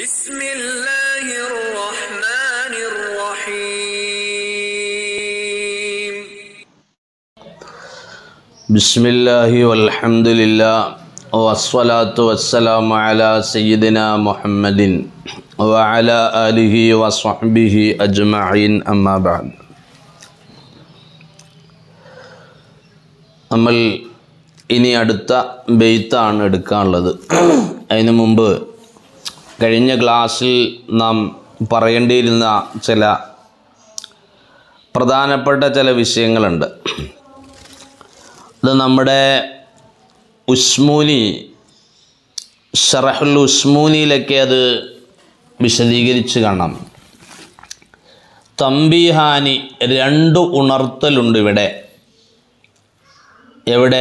بسم الله الرحمن الرحيم بسم الله والحمد لله والصلاة والسلام على سيدنا محمد وعلى آله وصحبه أجمعين أما بعد നമ്മൾ ഇനി അടുത്ത ബെയ്ത്താണ് എടുക്കാനുള്ളത്. അതിനു മുമ്പ് കഴിഞ്ഞ ക്ലാസ്സിൽ നാം പറയേണ്ടിയിരുന്ന ചില പ്രധാനപ്പെട്ട ചില വിഷയങ്ങളുണ്ട്. അത് നമ്മുടെ ഉസ്മൂനി ഷറഹുൽ ഉസ്മൂനിയിലൊക്കെ അത് വിശദീകരിച്ച് കാണാം. തംബീഹാനി രണ്ട് ഉണർത്തലുണ്ട് ഇവിടെ. എവിടെ?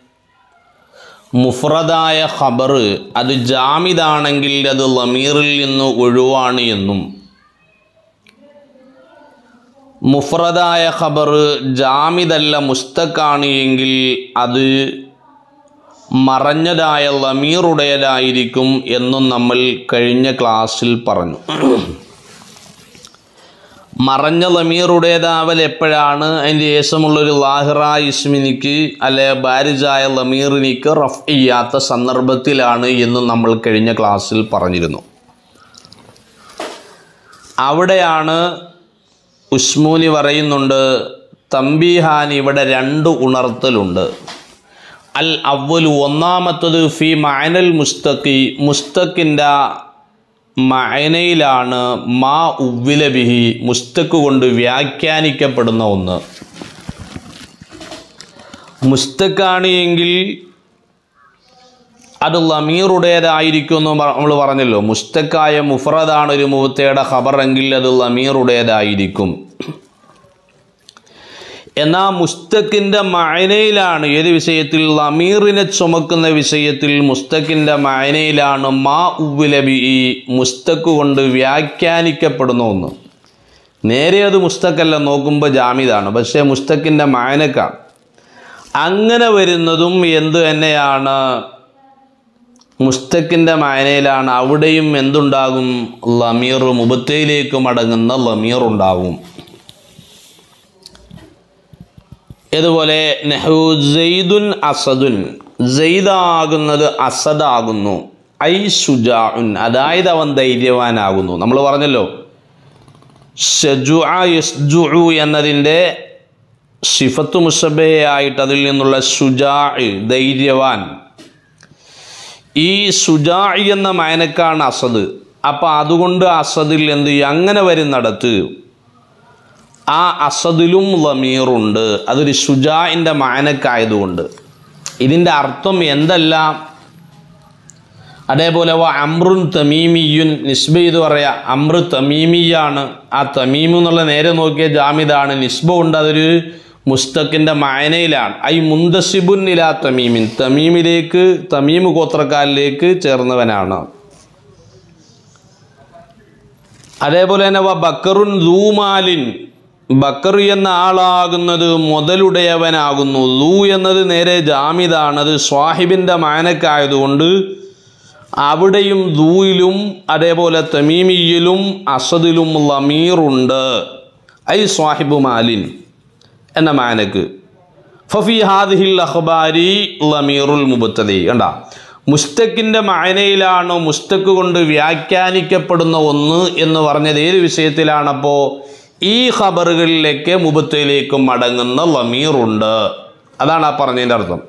മുഫ്രദായ ഖബർ അത് ജാമിദാണെങ്കിൽ അത് ലമീറിൽ നിന്ന് ഒഴിവാണ് എന്നും, മുഫ്രദായ ഖബർ ജാമിദല്ല മുസ്തഖാണ് എങ്കിൽ അത് മറഞ്ഞതായ ലമീറുടേതായിരിക്കും എന്നും നമ്മൾ കഴിഞ്ഞ ക്ലാസ്സിൽ പറഞ്ഞു. മറഞ്ഞ ലമീറുടേതാവൽ എപ്പോഴാണ്? അതിൻ്റെ ശേഷമുള്ളൊരു ലാഹിറ ഇസ്മിനിക്ക് അല്ലെ ബാരിജായ ലമീറിനിക്ക് റഫ് ചെയ്യാത്ത സന്ദർഭത്തിലാണ് എന്ന് നമ്മൾ കഴിഞ്ഞ ക്ലാസ്സിൽ പറഞ്ഞിരുന്നു. അവിടെയാണ് ഉസ്മൂനി പറയുന്നുണ്ട്, തംബീഹാൻ ഇവിടെ രണ്ട് ഉണർത്തലുണ്ട്. അൽ അവ്വലു ഒന്നാമത്തത് ഫി മഅനൽ മുസ്തഖി മുസ്തഖിൻ്റെ മഅനയിലാണ് മാ ഉവ്വില ബിഹി മുസ്തഖ് കൊണ്ട് വ്യാഖ്യാനിക്കപ്പെടുന്ന ഒന്ന്. മുസ്തഖാണ് എങ്കിൽ അത് ലമീറുടേതായിരിക്കും എന്ന് നമ്മൾ പറഞ്ഞല്ലോ. മുസ്തഖായ മുഫ്രദാണ് ഒരു മുബത്തയുടെ ഖബർ എങ്കിൽ അത് ലമീറുടേതായിരിക്കും. എന്നാൽ മുസ്തഖിൻ്റെ മഅനയിലാണ്, ഏത് വിഷയത്തിൽ? ലമീറിനെ ചുമക്കുന്ന വിഷയത്തിൽ മുസ്തഖിൻ്റെ മഅനയിലാണ് മാ ഉവ്വില ബിഹി മുസ്തഖ് കൊണ്ട് വ്യാഖ്യാനിക്കപ്പെടുന്ന ഒന്ന്. നേരെ അത് മുസ്തഖല്ല, നോക്കുമ്പോൾ ജാമിദാണ്, പക്ഷേ മുസ്തഖിൻ്റെ മഅനക്കാണ്. അങ്ങനെ വരുന്നതും എന്തു തന്നെയാണ്? മുസ്തഖിൻ്റെ മഅനയിലാണ്. അവിടെയും എന്തുണ്ടാകും? ലമീർ, മുബത്തയിലേക്ക് മടങ്ങുന്ന ലമീർ ഉണ്ടാകും. ഇതുപോലെ നഹു സെയ്ദുൻ അസദുൻ, സെയ്ദാകുന്നത് അസദാകുന്നു. ഐ സുജാഉൻ, അതായത് അവൻ ധൈര്യവാനാകുന്നു. നമ്മൾ പറഞ്ഞല്ലോ ശജുഅ യസ്ജുഉ എന്നതിൻ്റെ സിഫത്ത് മുസബഹയായിട്ട് അതിൽ നിന്നുള്ള സുജാഇ ധൈര്യവാൻ. ഈ സുജാഇ എന്ന മഅനക്കാണ് അസദ്. അപ്പം അതുകൊണ്ട് അസദിൽ എന്ത് ചെയ്യും? അങ്ങനെ വരുന്നിടത്ത് ആ അസദിലും ലമീറുണ്ട്. അതൊരു സുജാഇൻ്റെ മഅനക്കായതുകൊണ്ട്. ഇതിൻ്റെ അർത്ഥം എന്തല്ല? അതേപോലെ അമ്രുൻ തമീമിയുൻ നിസ്ബ ചെയ്ത് പറയാം. അമ്ര തമീമിയാണ്. ആ തമീമു എന്നുള്ള നേരെ നോക്കിയ ജാമിദാണ്. നിസ്ബ ഉണ്ട്, അതൊരു മുസ്തഖിൻ്റെ മഅനയിലാണ്. ഐ മുന്തസിബുൻ ഇലാ തമീമിൻ, തമീമിലേക്ക്, തമീമ് ഗോത്രക്കാരിലേക്ക് ചേർന്നവനാണ്. അതേപോലെ തന്നെ ബക്കറുൻ ദൂമാലിൻ, ബക്കർ എന്ന ആളാകുന്നത് മുതലുടയവനാകുന്നു. ലൂ എന്നത് നേരെ ജാമിദാണ്, അത് സ്വാഹിബിൻ്റെ മഅനക്കായതുകൊണ്ട് അവിടെയും ദൂയിലും അതേപോലെ തമീമിയിലും അസദിലും ലമീറുണ്ട്. ഐ സ്വാഹിബു മാലിൻ എന്ന മഅനക്ക്. ഫഫി ഹാദിഹിൽ അഖ്ബാരി ലമീറുൽ മുബത്തദി. കണ്ട, മുസ്തഖിൻ്റെ മഅനയിലാണ് മുസ്തഖ് കൊണ്ട് വ്യാഖ്യാനിക്കപ്പെടുന്ന ഒന്ന് എന്ന് പറഞ്ഞത് ഏത് വിഷയത്തിലാണപ്പോൾ? ഈ ഖബറുകളിലേക്ക് മുബത്തയിലേക്ക് മടങ്ങുന്ന ലമീറുണ്ട്. അതാണ് ആ പറഞ്ഞതിൻ്റെ അർത്ഥം.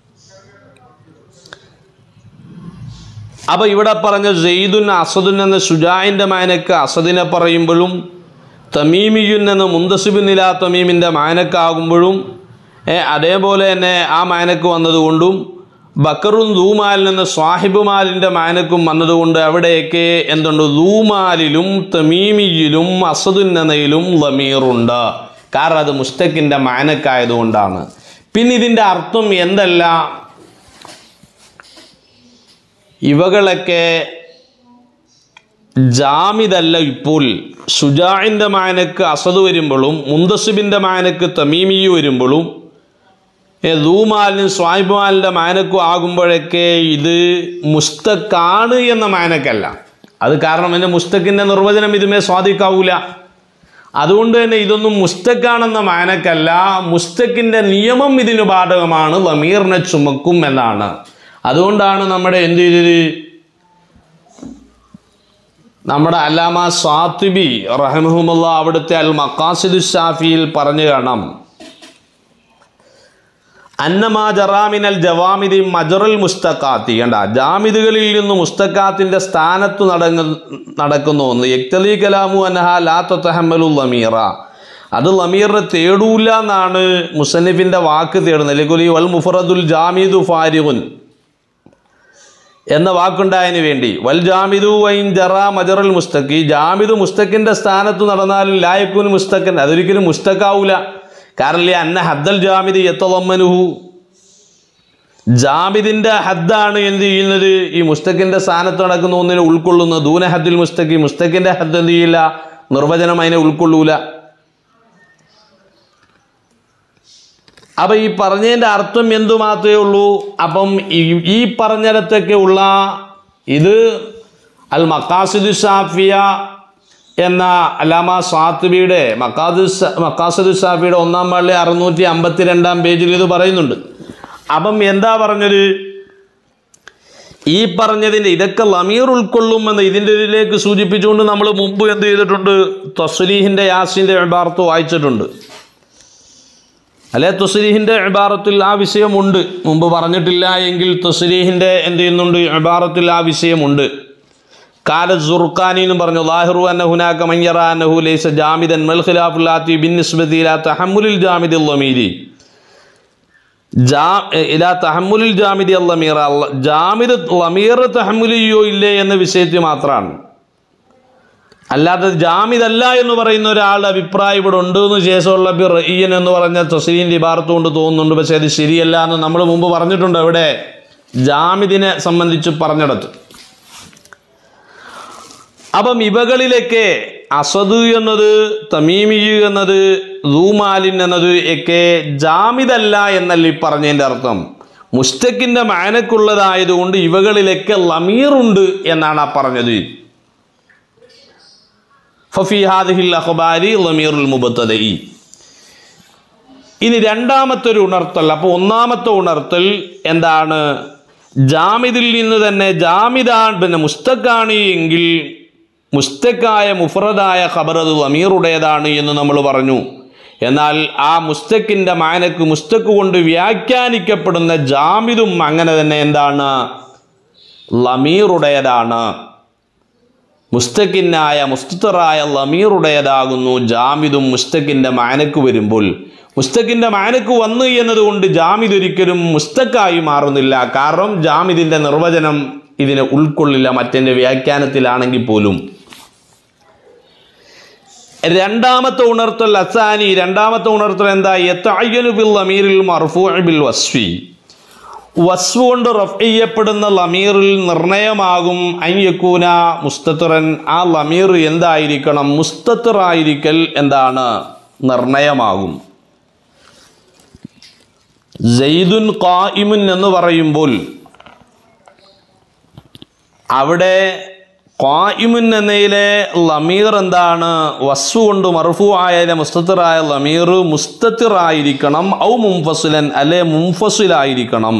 അപ്പോൾ ഇവിടെ പറഞ്ഞ സെയ്ദുൻ അസദുൻ എന്ന സുജാഇൻ്റെ മഅനക്ക് അസദിനെ പറയുമ്പോഴും, തമീമിയുൻ എന്ന മുന്തസിബുൻ ഇലാ തമീമിൻ്റെ മഅനക്കാകുമ്പോഴും, അതേപോലെ തന്നെ ആ മഅനക്ക് വന്നതുകൊണ്ടും, ബക്കറുൻ ദൂമാലിൽ നിന്ന് സ്വാഹിബ് മാലിൻ്റെ മഅനക്കും വന്നതുകൊണ്ട് അവിടെയൊക്കെ എന്തുണ്ട്? ദൂമാലിലും തമീമിയിലും അസദുൻ എന്നയിലും ലമീറുണ്ട്. കാരണം അത് മുസ്തഖിൻ്റെ മഅനക്കായതുകൊണ്ടാണ്. പിന്നെ ഇതിൻ്റെ അർത്ഥം എന്തല്ല? ഇവകളൊക്കെ ജാമിദല്ല. ഇപ്പോൾ സുജാഇൻ്റെ മഅനക്ക് അസദ് വരുമ്പോഴും മുന്തസിബിൻ്റെ മഅനക്ക് തമീമി വരുമ്പോഴും ദൂമാലിനും സ്വാഹിബുമാലിൻ്റെ മാനക്കും ആകുമ്പോഴൊക്കെ ഇത് മുസ്തഖാണ് എന്ന മാനക്കല്ല, അത് കാരണം എൻ്റെ മുസ്തക്കിൻ്റെ നിർവചനം ഇതുമേ സ്വാധീനിക്കാവൂല. അതുകൊണ്ട് തന്നെ ഇതൊന്നും മുസ്തക്കാണെന്ന മാനക്കല്ല, മുസ്തക്കിൻ്റെ നിയമം ഇതിന് ബാധകമാണ്, ലമീറിനെ ചുമക്കും എന്നാണ്. അതുകൊണ്ടാണ് നമ്മുടെ എന്ത് ചെയ്തത്, നമ്മുടെ അല്ലാമ സാത്തിബി റഹിമഹുമുല്ലാ അവിടുത്തെ അൽ മഖാസിദു ശാഫിയിൽ പറഞ്ഞു കാണാം, അന്നമാ ജറാമിനൽ ജവാമിദി മജറുൽ മുസ്തഖാത്തി. കണ്ട, ജാമിദുകളിൽ നിന്ന് മുസ്തഖാത്തിൻ്റെ സ്ഥാനത്ത് നടക്കുന്ന ഒന്ന് യക്തലി കലാമു അന്നഹ ലാ തതഹമ്മലു ലമീറ, അത് ലമീറിനെ തേടൂല എന്നാണ് മുസന്നിഫിൻ്റെ വാക്ക് തേടുന്നത്. ലികുലി വൽ മുഫറദുൽ ജാമിദു ഫാരിഖുൻ എന്ന വാക്കുണ്ടായതിനു വേണ്ടി വൽ ജാമിദു വൈൻ ജറാ മജറുൽ മുസ്തഖി, ജാമിദു മുസ്തഖിൻ്റെ സ്ഥാനത്ത് നടന്നാലും ലായക്കുൻ മുസ്തഖൻ, അതൊരിക്കലും മുസ്തഖാവൂല. കാരണം അന്ന ഹദ്ദൽ ജാമിദ് യത്തളമ്മനുഹു, ജാമിദിൻ്റെ ഹദ്ദാണ് എന്ത് ചെയ്യുന്നത്, ഈ മുസ്തഖിൻ്റെ സ്ഥാനത്ത് നടക്കുന്ന ഒന്നിനെ ഉൾക്കൊള്ളുന്നത്. ദൂന ഹദ്ദുൽ മുസ്തഖി, മുസ്തഖിൻ്റെ ഹദ്ദ് എന്ത് ചെയ്യില്ല, നിർവചനം അതിനെ ഉൾക്കൊള്ളൂല. അപ്പം ഈ പറഞ്ഞതിൻ്റെ അർത്ഥം എന്തു മാത്രമേ ഉള്ളൂ, അപ്പം ഈ പറഞ്ഞിടത്തൊക്കെ ഉള്ള ഇത് അൽ മഖാസിദു ശാഫിയ എന്ന അല്ലാമ സാത്തിബിയുടെ മഖാസിദു ശാഫിയുടെ 1-ാം പള്ളി 652-ാം പേജിൽ ഇത് പറയുന്നുണ്ട്. അപ്പം എന്താ പറഞ്ഞത്, ഈ പറഞ്ഞതിൻ്റെ ഇതൊക്കെ ലമീർ ഉൾക്കൊള്ളുമെന്ന് ഇതിൻ്റെ ഇതിലേക്ക് സൂചിപ്പിച്ചുകൊണ്ട് നമ്മൾ മുമ്പ് എന്ത് ചെയ്തിട്ടുണ്ട്, തസ്രീഹിൻ്റെ യാസിൻ്റെ ഇബാറത്ത് വായിച്ചിട്ടുണ്ട് അല്ലെ. തസ്രീഹിൻ്റെ ഇബാറത്തിൽ ആ വിഷയമുണ്ട്, മുമ്പ് പറഞ്ഞിട്ടില്ല എങ്കിൽ തസ്രീഹിൻ്റെ എന്ത് ചെയ്യുന്നുണ്ട്, ഇബാറത്തിൽ ആ വിഷയമുണ്ട്. കാല സുർഖാനി എന്ന് പറഞ്ഞു, ലാഹിറു അന്ന ഹുനാക മയ്യറ അന്നഹു ലൈസ ജാമിദൻ മൽ ഖിലാഫുൽ ആതി ബിന്നിസ്ബതി ഇലാ തഹമ്മുലിൽ ജാമിദിൽ ലമീരി, ഇലാ തഹമ്മുലിൽ ജാമിദി ലമീറ, ജാമിദ് ലമീർ തഹമ്മുൽ ചെയ്യോ ഇല്ലേ എന്ന വിഷയത്തിൽ മാത്രമാണ്. അല്ലാതെ ജാമിദല്ല എന്ന് പറയുന്ന ഒരാളുടെ അഭിപ്രായം ഇവിടെ ഉണ്ട് എന്ന് ശേഷമുള്ള റഈൻ എന്ന് പറഞ്ഞ തസ്രീഹിൻ്റെ ഇബാറത്ത് കൊണ്ട് തോന്നുന്നുണ്ട്. പക്ഷേ അത് ശരിയല്ല എന്ന് നമ്മൾ മുമ്പ് പറഞ്ഞിട്ടുണ്ട്. അവിടെ ജാമിദിനെ സംബന്ധിച്ച് പറഞ്ഞിടത്ത്. അപ്പം ഇവകളിലൊക്കെ അസദ് എന്നത്, തമീമി എന്നത്, ദൂമാലിൻ എന്നത് ഒക്കെ ജാമിദല്ല എന്നല്ല ഈ പറഞ്ഞതിൻ്റെ അർത്ഥം. മുസ്തഖിൻ്റെ മാനക്കുള്ളതായതുകൊണ്ട് ഇവകളിലൊക്കെ ലമീറുണ്ട് എന്നാണ് ആ പറഞ്ഞത്. ഫഫി ഹാദിഹിൽ അഖ്ബാരി ലമീറുൽ മുബ്തദഇ. ഇനി രണ്ടാമത്തെ ഒരു ഉണർത്തൽ. അപ്പോൾ ഒന്നാമത്തെ ഉണർത്തൽ എന്താണ്, ജാമിദിൽ നിന്ന് തന്നെ ജാമിദാണ് പിന്നെ മുസ്തഖാണ് എങ്കിൽ മുസ്തഖായ മുഫ്രദായ ഖബർ അത് ലമീറുടേതാണ് എന്ന് നമ്മൾ പറഞ്ഞു. എന്നാൽ ആ മുസ്തഖിൻ്റെ മാനക്ക് മുസ്തഖ് കൊണ്ട് വ്യാഖ്യാനിക്കപ്പെടുന്ന ജാമിദും അങ്ങനെ തന്നെ എന്താണ്, ലമീറുടേതാണ്. മുസ്തഖിനായ മുസ്തറായ ലമീറുടേതാകുന്നു ജാമിദും മുസ്തഖിൻ്റെ മാനക്ക് വരുമ്പോൾ. മുസ്തഖിൻ്റെ മാനക്ക് വന്നു എന്നതുകൊണ്ട് ജാമിദ് ഒരിക്കലും മുസ്തഖായി മാറുന്നില്ല. കാരണം ജാമിദിൻ്റെ നിർവചനം ഇതിനെ ഉൾക്കൊള്ളില്ല, മറ്റെൻ്റെ വ്യാഖ്യാനത്തിലാണെങ്കിൽ പോലും. രണ്ടാമത്തെ ഉണർത്തൽ അസാനി, രണ്ടാമത്തെ ഉണർത്തൽ എന്താ, യതഅയ്യനു ബിൽ ലമീറിൽ മർഫൂഇ ബിൽ വസ്ഫി, വസ്ഫ് കൊണ്ട് റഫ് ചെയ്യപ്പെടുന്ന ലമീറിൽ നിർണയമാകും അയ്യക്കൂന മുസ്തത്തിറൻ, ആ ലമീർ എന്തായിരിക്കണം, മുസ്തത്തിറായിരിക്കൽ എന്താണ്, നിർണയമാകും. സൈദുൻ ഖായിമുൻ എന്ന് പറയുമ്പോൾ അവിടെ ഖായിമുൻ എന്നതിലെ ലമീർ എന്താണ്, വസ്ഫ് കൊണ്ട് മർഫൂ ആയ മുസ്തത്തിറായ ലമീർ മുസ്തത്തിറായിരിക്കണം. ഔ മുൻഫസിലൻ, അല്ലെ മുൻഫസിലായിരിക്കണം.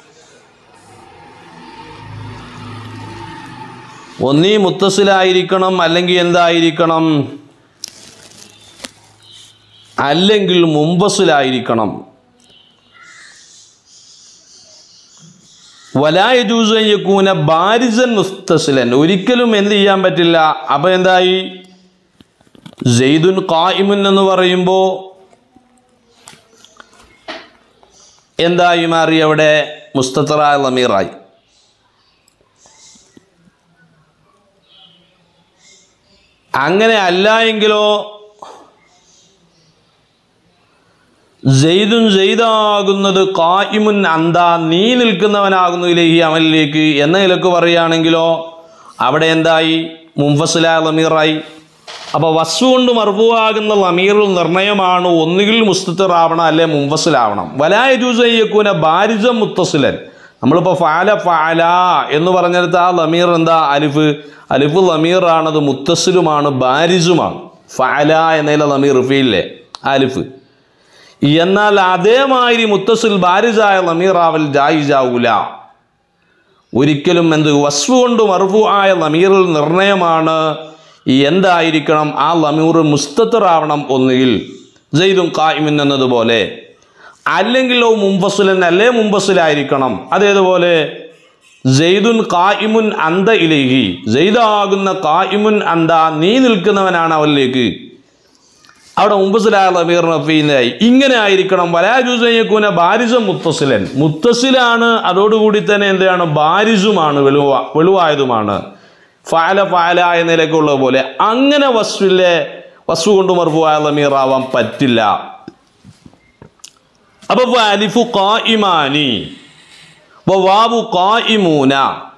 ഒന്നീ മുത്തസിലായിരിക്കണം, അല്ലെങ്കിൽ എന്തായിരിക്കണം, അല്ലെങ്കിൽ മുൻഫസിലായിരിക്കണം. വലാ യജൂസു അൻ യകൂന ബാരിസൻ മുസ്തസിലൻ, ഒരിക്കലും എന്ത് ചെയ്യാൻ പറ്റില്ല. അപ്പോൾ എന്തായി, സൈദുൻ ഖായിമുൻ എന്ന് പറയുമ്പോൾ എന്തായി മാറി, അവിടെ മുസ്തത്തറായ ലമീറായി. അങ്ങനെ അല്ല എങ്കിലോ സെയ്ദുൻ സെയ്ദാകുന്നത് ഖായിമുൻ അന്താ, നീ നിൽക്കുന്നവനാകുന്നു ഇലൈഹി അമലിലേക്ക് എന്ന നിലക്ക് പറയുകയാണെങ്കിലോ അവിടെ എന്തായി, മുൻഫസിലായ ലമീറായി. അപ്പോൾ വസ്ഫ് കൊണ്ട് മർഫൂആകുന്ന ലമീറിൽ നിർണയമാണ്, ഒന്നുകിൽ മുസ്തത്തിറാവണം അല്ലെ മുൻഫസിലാവണം. വലാ യജൂസു അൻ യകൂന ബാരിസൻ മുത്തസിലൻ, നമ്മളിപ്പോൾ ഫഅല ഫഅല എന്ന് പറഞ്ഞെടുത്ത ആ ലമീർ എന്താ? അലിഫ്. അലിഫ് ലമീറാണ്, അത് മുത്തസിലുമാണ്, ബാരിസുമാണ്. ഫഅല എന്നതിലെ ലമീർ ഫീലിലെ അലിഫ്. എന്നാൽ അതേമാതിരി മുത്തസിൽ ബാരിസായ ലമീറാവൽ ജായിസാവൂല. ഒരിക്കലും എന്ത് വസ്ഫ് കൊണ്ട് മർഫൂ ആയ ലമീറിൽ നിർണയമാണ് എന്തായിരിക്കണം? ആ ലമീർ മുസ്തത്തിറാവണം. ഒന്നുകിൽ സൈദുൻ ഖായിമുൻ എന്നതുപോലെ, അല്ലെങ്കിൽ മുൻഫസിലൻ, അല്ലേ മുൻഫസിലായിരിക്കണം. അതേതുപോലെ സൈദുൻ ഖായിമുൻ അന്ത ഇലൈഹി, സൈദാകുന്ന ഖായിമുൻ അന്ത, നീ നിൽക്കുന്നവനാണ് അവനിലേക്ക്. അവിടെ മുൻഫസിലായ ലമീർ റഫീനായി. ഇങ്ങനെ ആയിരിക്കണം. വലാ യജൂസു അൻ യകൂന ബാരിസൻ മുത്തസിലൻ, മുത്തസിലാണ്, അതോടുകൂടി തന്നെ എന്താണ്? ബാരിസുമാണ്, വെളുവായതുമാണ്. ഫഅല ഫഅല എന്നതിലേക്ക് ഉള്ളത് പോലെ അങ്ങനെ വസ്ഫ് കൊണ്ട് മർഫൂആയ ലമീർ ആവാൻ പറ്റില്ല. അപ്പോൾ അലിഫു ഖായിമാനി വവാവു ഖായിമൂന,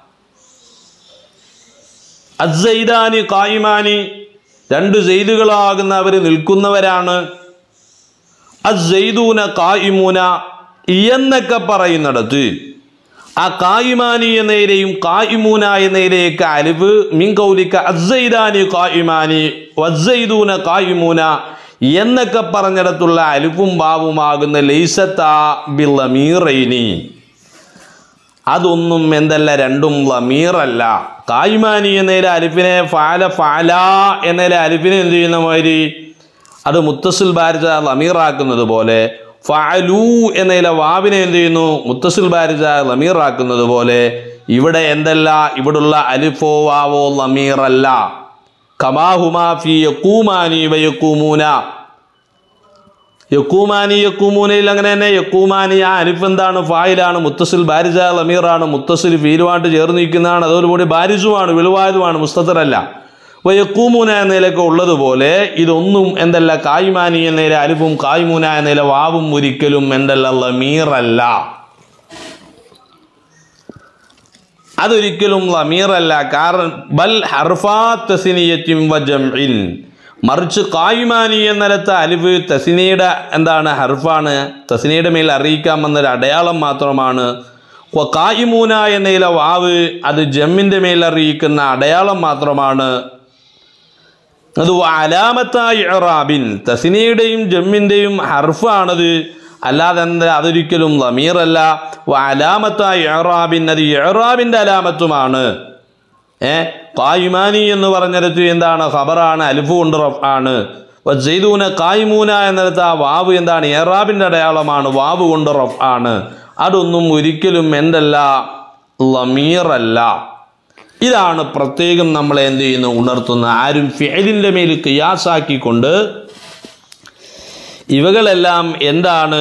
അസ്സൈദാനി ഖായിമാനി, രണ്ട് സെയ്ദുകളാകുന്ന അവർ നിൽക്കുന്നവരാണ്. അസ്സൈദൂന ഖായിമൂന എന്നൊക്കെ പറയുന്നിടത്ത് ആ ഖായിമാനി എന്നതിലെയും ഖായിമൂന എന്നതിലേക്ക് അലിഫ് മിൻ ഖൗലിക അസ്സൈദാനി ഖായിമാനി വസ്സൈദൂന ഖായിമൂന എന്നൊക്കെ പറഞ്ഞിടത്തുള്ള അലിഫും ബാവുമാകുന്ന ലൈസത്താ ബിൽ ലമീറൈനി, അതൊന്നും എന്തല്ല? രണ്ടും ലമീറല്ല. ഖായിമാനി എന്നതിലെ അലിഫിനെ ഫഅല ഫഅല എന്നതിലെ അലിഫിനെ എന്ത് ചെയ്യുന്ന മാതിരി അത് മുത്തസിൽ ബാരിസ ലമീറാക്കുന്നത് പോലെ, ഫഅലു എന്നതിലെ വാവിനെ എന്ത് ചെയ്യുന്നു? മുത്തസിൽ ബാരിസ ലമീറാക്കുന്നത് പോലെ ഇവിടെ എന്തല്ല? ഇവിടുള്ള അലിഫോ വാവോ ലമീറല്ല. കമാഹുമാ ഫി യഖൂമാനി വയഖൂമൂന, യഖൂമാനി യഖൂമൂനയിൽ അങ്ങനെ തന്നെ. യഖൂമാനി ആ അലിഫ് എന്താണ്? ഫായിലാണ്, മുത്തസിൽ ബാരിസ ലമീറാണ്, മുത്തസിൽ ഫീലുമായിട്ട് ചേർന്ന് നിൽക്കുന്നതാണ്, അതോടുകൂടി ബാരിസുമാണ്, വെളുവായതുമാണ്, മുസ്തത്തറല്ല. വയഖൂമൂന എന്നതിലൊക്കെ ഉള്ളതുപോലെ ഇതൊന്നും എന്തല്ല? ഖായിമാനി എന്നതിലെ അലിഫും ഖായിമൂന എന്നതിലെ വാവും ഒരിക്കലും എന്തല്ല? ലമീറല്ല. അതൊരിക്കലും ലമീറല്ല. കാരണം ബൽ ഹർഫാ തസ്നിയത്തിൻ വ ജംഇൻ, മറിച്ച് ഖായിമാനി എന്നിടത്ത് അലിഫ് തസ്നിയുടെ എന്താണ്? ഹർഫാണ്, തസ്നിയുടെ മേൽ അറിയിക്കാൻ വന്നൊരു അടയാളം മാത്രമാണ്. ഖായിമൂന എന്നതിലെ വാവ് അത് ജമ്മിൻ്റെ മേൽ അറിയിക്കുന്ന അടയാളം മാത്രമാണ്. അത് അലാമത്തായി ഇറാബിൻ, തസ്നിയുടെയും ജമ്മിൻ്റെയും ഹർഫാണത്, അല്ലാതെ എന്താ? അതൊരിക്കലും ലമീറല്ല. അലാമത്തായി ഇറാബിൻ, അത് ഇറാബിൻ്റെ അലാമത്തുമാണ്. ഖായിമാനി എന്ന് പറഞ്ഞിടത്ത് എന്താണ്? ഖബറാണ്, അലിഫ് കൊണ്ട് റഫ്ആണ്. വസ്സൈദൂന ഖായിമൂന എന്നിടത്ത് ആ വാവ് എന്താണ്? ഇറാബിൻ്റെ അടയാളമാണ്, വാവ് കൊണ്ട് റഫ്ആണ്. അതൊന്നും ഒരിക്കലും എന്തല്ല? ലമീറല്ല. ഇതാണ് പ്രത്യേകം നമ്മളെ എന്ത് ചെയ്യുന്നു? ഉണർത്തുന്ന. ആരും ഫിഅലിൻ്റെ മേൽ ഖിയാസാക്കിക്കൊണ്ട് ഇവകളെല്ലാം എന്താണ്?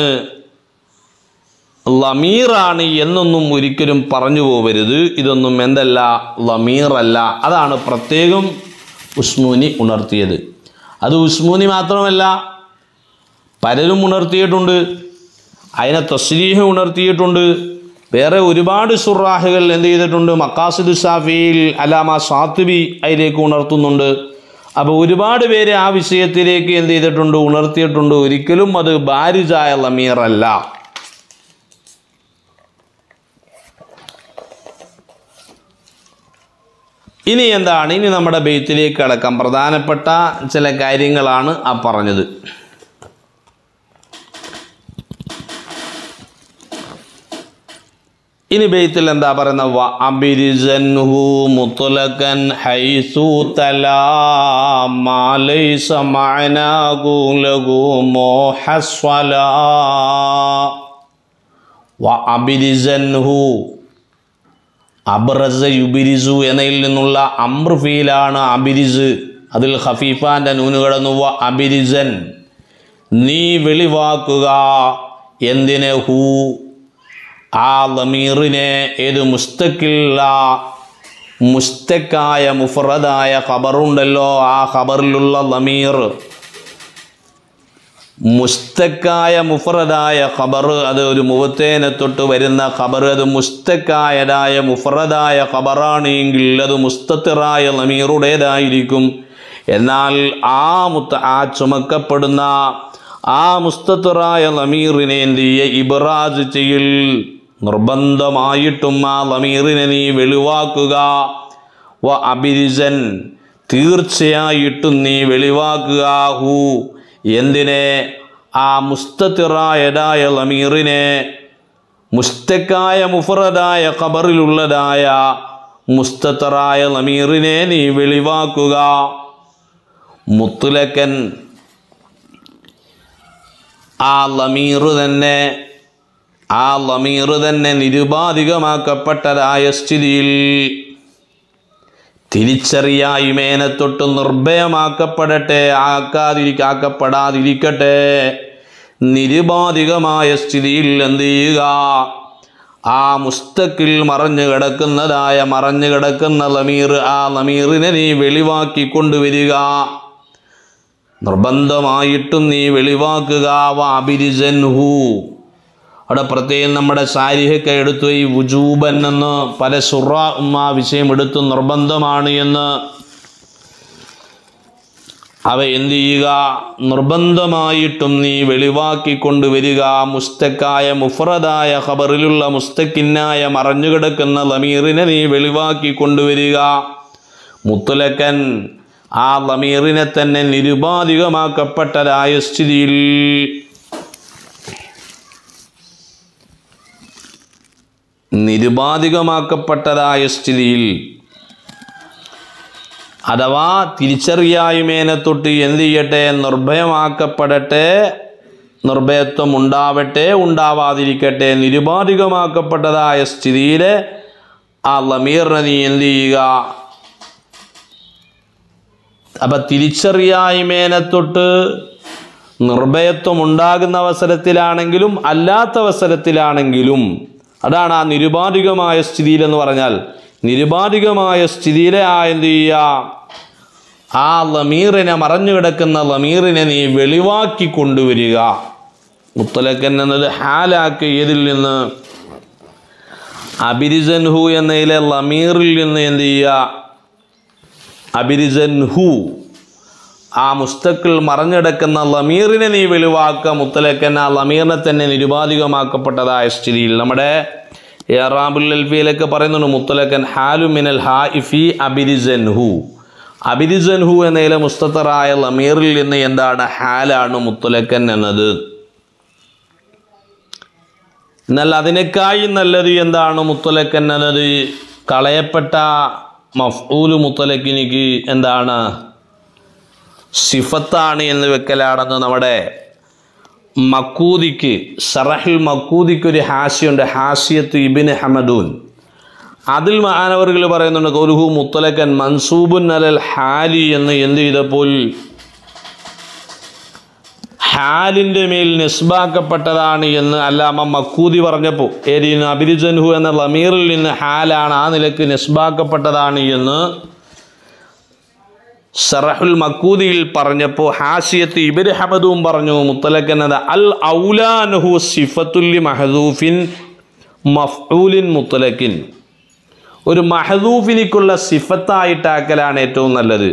ലമീറാണ് എന്നൊന്നും ഒരിക്കലും പറഞ്ഞു പോകരുത്. ഇതൊന്നും എന്തല്ല? ലമീറല്ല. അതാണ് പ്രത്യേകം ഉസ്മൂനി ഉണർത്തിയത്. അത് ഉസ്മൂനി മാത്രമല്ല, പലരും ഉണർത്തിയിട്ടുണ്ട്. അതിനെ തസ്രീഹ് ഉണർത്തിയിട്ടുണ്ട്. വേറെ ഒരുപാട് സുറാഹുകൾ എന്ത് ചെയ്തിട്ടുണ്ട്? മഖാസിദു സാഫിയിൽ അലാമ സാത്തിബി അതിലേക്ക് ഉണർത്തുന്നുണ്ട്. അപ്പോൾ ഒരുപാട് പേര് ആ വിഷയത്തിലേക്ക് എന്ത് ചെയ്തിട്ടുണ്ട്? ഉണർത്തിയിട്ടുണ്ട്. ഒരിക്കലും അത് ബാരിസായ ലമീറല്ല. ഇനി എന്താണ്? ഇനി നമ്മുടെ ബെയ്ത്തിലേക്ക് കടക്കാം. പ്രധാനപ്പെട്ട ചില കാര്യങ്ങളാണ് ആ പറഞ്ഞത്. ഇനി ബെയ്ത്തിൽ എന്താ പറയുന്നത്? വ അബിരിസൻഹു മുത്ലഖൻ ഹൈസു തലാ മാ ലൈസ മഅനാഹു ലഹു മുഹസ്സലാ. വ അബിരിസൻഹു, അബ്റസ യുബിരിസു എന്നതിൽ നിന്നുള്ള അംർ ഫീലാണ് അബിരിസ്. അതിൽ ഖഫീഫാൻ്റെ നൂന് കടന്നു. വ അബിരിസൻ, നീ വെളിവാക്കുക. എന്തിനെ? ഹു, ആ ലമീറിനെ. ഏത്? മുസ്തഖില്ല, മുസ്തക്കായ മുഫ്രദായ ഖബറുണ്ടല്ലോ, ആ ഖബറിലുള്ള ലമീർ, മുസ്തക്കായ മുഫ്രദായ ഖബർ, അത് ഒരു മുവത്തേനെ തൊട്ട് വരുന്ന ഖബർ, അത് മുസ്തക്കായതായ മുഫ്രദായ ഖബറാണ് എങ്കിൽ അത് മുസ്തത്തിറായ ലമീറുടേതായിരിക്കും. എന്നാൽ ആ ചുമക്കപ്പെടുന്ന ആ മുസ്തത്തിറായ ലമീറിനെ എന്ത് ചെയ്യുക? ഇബ്റാസ് ചെയ്യൽ, നിർബന്ധമായിട്ടും ആ ലമീറിനെ നീ വെളിവാക്കുക. വ അബിരിസൻ തീർച്ചയായിട്ടും നീ വെളിവാക്കുക. ഹു എന്തിനെ? ആ മുസ്തതിറായതായ ലമീറിനെ, മുസ്തക്കായ മുഫറദായ ഖബറിലുള്ളതായ മുസ്തതറായ ലമീറിനെ നീ വെളിവാക്കുക. മുത്ലക്കൻ ആ ലമീർ തന്നെ നിരുപാധികമാക്കപ്പെട്ടതായ സ്ഥിതിയിൽ തിരിച്ചറിയായ്മേനെ തൊട്ട് നിർഭയമാക്കപ്പെടട്ടെ, ആക്കപ്പെടാതിരിക്കട്ടെ. നിരുപാധികമായ സ്ഥിതിയിൽ എന്ത് ചെയ്യുക? ആ മുസ്തക്കിൽ മറഞ്ഞു കിടക്കുന്ന ലമീർ, ആ ലമീറിനെ നീ വെളിവാക്കി കൊണ്ടുവരിക. നിർബന്ധമായിട്ടും നീ വെളിവാക്കുക. വാബിരിസൻഹു അവിടെ പ്രത്യേകം നമ്മുടെ സാരിഹൊക്കെ എടുത്തു ഈ വുജൂബൻ എന്ന് പല സുറാ വിഷയം എടുത്തു നിർബന്ധമാണ് എന്ന്. അവ എന്ത് ചെയ്യുക? നിർബന്ധമായിട്ടും നീ വെളിവാക്കി കൊണ്ടുവരിക. മുസ്തക്കായ മുഫ്രദായ ഖബറിലുള്ള മുസ്തക്കിന്നായ മറഞ്ഞുകിടക്കുന്ന ലമീറിനെ നീ വെളിവാക്കി കൊണ്ടുവരിക. മുത്ലക്കൻ ആ ലമീറിനെ തന്നെ നിരുപാധികമാക്കപ്പെട്ടതായ സ്ഥിതിയിൽ അഥവാ തിരിച്ചറിയായ്മേനെ തൊട്ട് എന്ത് ചെയ്യട്ടെ? നിർഭയമാക്കപ്പെടട്ടെ, നിർഭയത്വം ഉണ്ടാവട്ടെ, ഉണ്ടാവാതിരിക്കട്ടെ. നിരുപാധികമാക്കപ്പെട്ടതായ സ്ഥിതിയിൽ ആ ലമീറിനെ നീ എന്ത് ചെയ്യുക? അപ്പം തിരിച്ചറിയായ്മേനെ തൊട്ട് നിർഭയത്വം ഉണ്ടാകുന്ന അവസരത്തിലാണെങ്കിലും അല്ലാത്ത അവസരത്തിലാണെങ്കിലും, അതാണ് ആ നിരുപാധികമായ സ്ഥിതിയിലെന്ന് പറഞ്ഞാൽ. നിരുപാധികമായ സ്ഥിതിയിലെ എന്ത് ചെയ്യുക? ആ ലമീറിനെ, മറഞ്ഞു കിടക്കുന്ന ലമീറിനെ നീ വെളിവാക്കി കൊണ്ടുവരിക. മുത്തലക്കൻ എന്നത് ഹാലാക്ക് ഏതിൽ നിന്ന്? അബിരിസൻഹു എന്നതിലെ ലമീറിൽ നിന്ന് എന്ത് ചെയ്യുക? അബിരിസൻഹു ആ മുസ്തക്കിൽ മറഞ്ഞെടുക്കുന്ന ലമീറിനെ നീ വെളിവാക്കുക. മുത്തലക്കൻ ആ ലമീറിനെ തന്നെ നിരുപാധികമാക്കപ്പെട്ടതായ സ്ഥിതിയിൽ. നമ്മുടെ ഇറാബുൽ അൽഫിയിലൊക്കെ പറയുന്നുണ്ട് മുത്തലക്കൻ ഹാലു മിനൽ ഹാഇഫി അബിരിസൻഹു. അബിരിസൻഹു എന്നതിലെ മുസ്തതറായ ലമീറിൽ നിന്ന് എന്താണ്? ഹാലാണ് മുത്തലക്കൻ എന്നത്. എന്നാൽ അതിനേക്കായി നല്ലത് എന്താണ്? മുത്തലക്കൻ എന്നത് കളയപ്പെട്ട മഫ്ഊല് മുത്തലക്കിനിക്ക് എന്താണ്? സിഫത്താണ് എന്ന് വെക്കലാണെന്ന് നമ്മുടെ മക്കൂദിക്ക്, സറഹുൽ മക്കൂദിക്ക് ഒരു ഹാസ്യമുണ്ട്, ഹാസ്യത്ത് ഇബ്നു ഹമദൂൻ. അതിൽ മഹാനവറുകൾ പറയുന്നുണ്ട് ഖൗലുഹു മുത്തലക്കൻ മൻസൂബുൻ അലൽ ഹാലി എന്ന് എന്ത് ചെയ്തപ്പോൾ ഹാലിൻ്റെ മേൽ നിസ്ബാക്കപ്പെട്ടതാണ് എന്ന് അല്ലാമ മക്കൂദി പറഞ്ഞപ്പോൾ, ഏരിന് അബിരിസൻഹു എന്ന ലമീറിൽ നിന്ന് ഹാലാണ് ആ നിലക്ക് നിസ്ബാക്കപ്പെട്ടതാണ് എന്ന് സറഹുൽ മക്കൂദിയിൽ പറഞ്ഞപ്പോൾ ഹാസിയത്ത് ഇബ്നു ഹമദൂൻ പറഞ്ഞു മുത്തലക്കൻ എന്നത് അൽ ഔലാനഹു സിഫത്തുല്ലി മഹദൂഫിൻ മഫ്ഊലിൻ മുത്തലക്കിൻ. ഒരു മഹദൂഫിനിക്കുള്ള സിഫത്തായിട്ടാക്കലാണ് ഏറ്റവും നല്ലത്.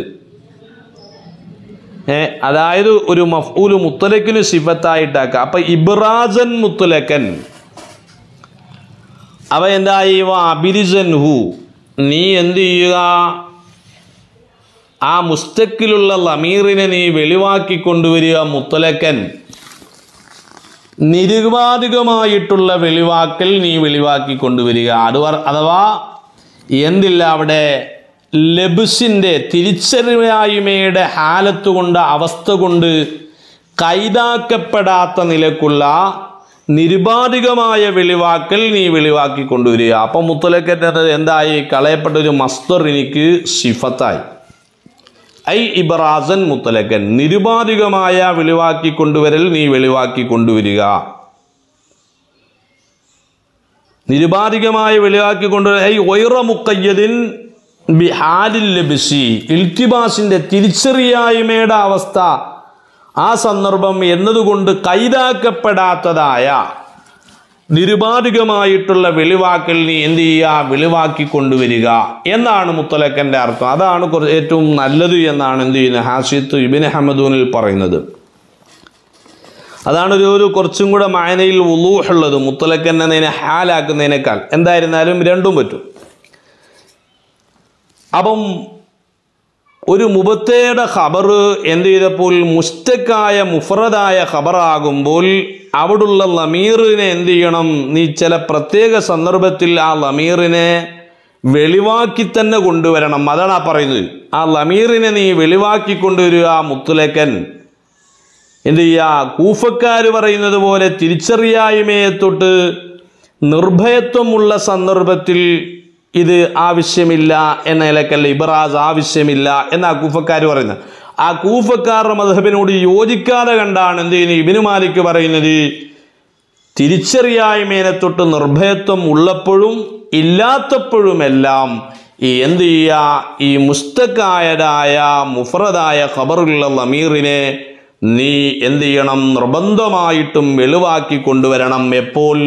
അതായത് ഒരു മഫ്ഊല് മുത്തലക്കിന് സിഫത്തായിട്ടാക്കുക. അപ്പം ഇബ്രാസൻ മുത്തലക്കൻ അവ എന്തായി? അബിരിസൻഹു നീ എന്ത് ചെയ്യുക? ആ മുസ്തക്കിലുള്ള ലമീറിനെ നീ വെളിവാക്കി കൊണ്ടുവരിക. മുത്തലക്കൻ നിരുപാധികമായിട്ടുള്ള വെളിവാക്കൽ നീ വെളിവാക്കി കൊണ്ടുവരിക. അഥവാ എന്തില്ല അവിടെ? ലബ്സിൻ്റെ തിരിച്ചറിയായ്മയുടെ ഹാലത്ത് കൊണ്ട്, അവസ്ഥ കൊണ്ട് കൈതാക്കപ്പെടാത്ത നിലക്കുള്ള നിരുപാധികമായ വെളിവാക്കൽ നീ വെളിവാക്കി കൊണ്ടുവരിക. അപ്പം മുത്തലക്കൻ എന്തായി? കളയപ്പെട്ട ഒരു മസ്ദർ എനിക്ക് സിഫത്തായി. ഐ ഇബ്രാസൻ മുത്തലക്കൻ നിരുപാധികമായ വെളിവാക്കി കൊണ്ടുവരൽ നീ വെളിവാക്കി കൊണ്ടുവരിക. നിരുപാധികമായ വെളിവാക്കി കൊണ്ടുവരൽ ഐ ഒയ്റ മുഖയ്യദിൻ ബിഹാലിൽ ലബ്സി ഇൽത്തിബാസിൻ്റെ തിരിച്ചറിയായ്മയുടെ അവസ്ഥ, ആ സന്ദർഭം എന്നതുകൊണ്ട് കൈതാക്കപ്പെടാത്തതായ നിരുപാധികമായിട്ടുള്ള വെളിവാക്കൽ നീ എന്ത് ചെയ്യുക? വെളിവാക്കി കൊണ്ടുവരിക എന്നാണ് മുത്തലക്കൻ്റെ അർത്ഥം. അതാണ് ഏറ്റവും നല്ലത് എന്നാണ് എന്ത് ചെയ്യുന്നത് ഹാസിയത്ത് ഇബ്നു ഹമദൂനിൽ പറയുന്നത്. അതാണ് ഒരു കുറച്ചും കൂടെ മായനയിൽ വുളൂഹുള്ളത്, മുത്തലഖ് എന്നതിനെ ഹാലാക്കുന്നതിനേക്കാൾ. എന്തായിരുന്നാലും രണ്ടും പറ്റും. അപ്പം ഒരു മുബത്തയുടെ ഖബർ എന്ത് ചെയ്തപ്പോൾ മുസ്തക്കായ മുഫ്രദായ ഖബറാകുമ്പോൾ അവിടുള്ള ലമീറിനെ എന്ത് ചെയ്യണം? നീ ചില പ്രത്യേക സന്ദർഭത്തിൽ ആ ലമീറിനെ വെളിവാക്കി തന്നെ കൊണ്ടുവരണം. അതാണ് ആ പറയുന്നത്. ആ ലമീറിനെ നീ വെളിവാക്കി കൊണ്ടുവരിക. മുത്തലഖൻ എന്ത് ചെയ്യുക? കൂഫക്കാർ പറയുന്നത് പോലെ തിരിച്ചറിയായ്മയെ തൊട്ട് നിർഭയത്വമുള്ള സന്ദർഭത്തിൽ ഇത് ആവശ്യമില്ല എന്ന നിലക്കല്ല, ഇബ്രാസ് ആവശ്യമില്ല എന്നാ കൂഫക്കാർ പറയുന്നത്. ആ കൂഫക്കാരുടെ മദ്ഹബിനോട് യോജിക്കാതെ കണ്ടാണ് എന്ത് ചെയ്യുന്നത് ഇബ്നു മാലിക് പറയുന്നത്, തിരിച്ചറിയായ്മയെ തൊട്ട് നിർഭയത്വം ഉള്ളപ്പോഴും ഇല്ലാത്തപ്പോഴുമെല്ലാം ഈ എന്ത് ചെയ്യുക? ഈ മുസ്തക്കായതായ മുഫ്രദായ ഖബറുള്ള ലമീറിനെ നീ എന്ത് ചെയ്യണം? നിർബന്ധമായിട്ടും വെളിവാക്കി കൊണ്ടുവരണം. എപ്പോൾ?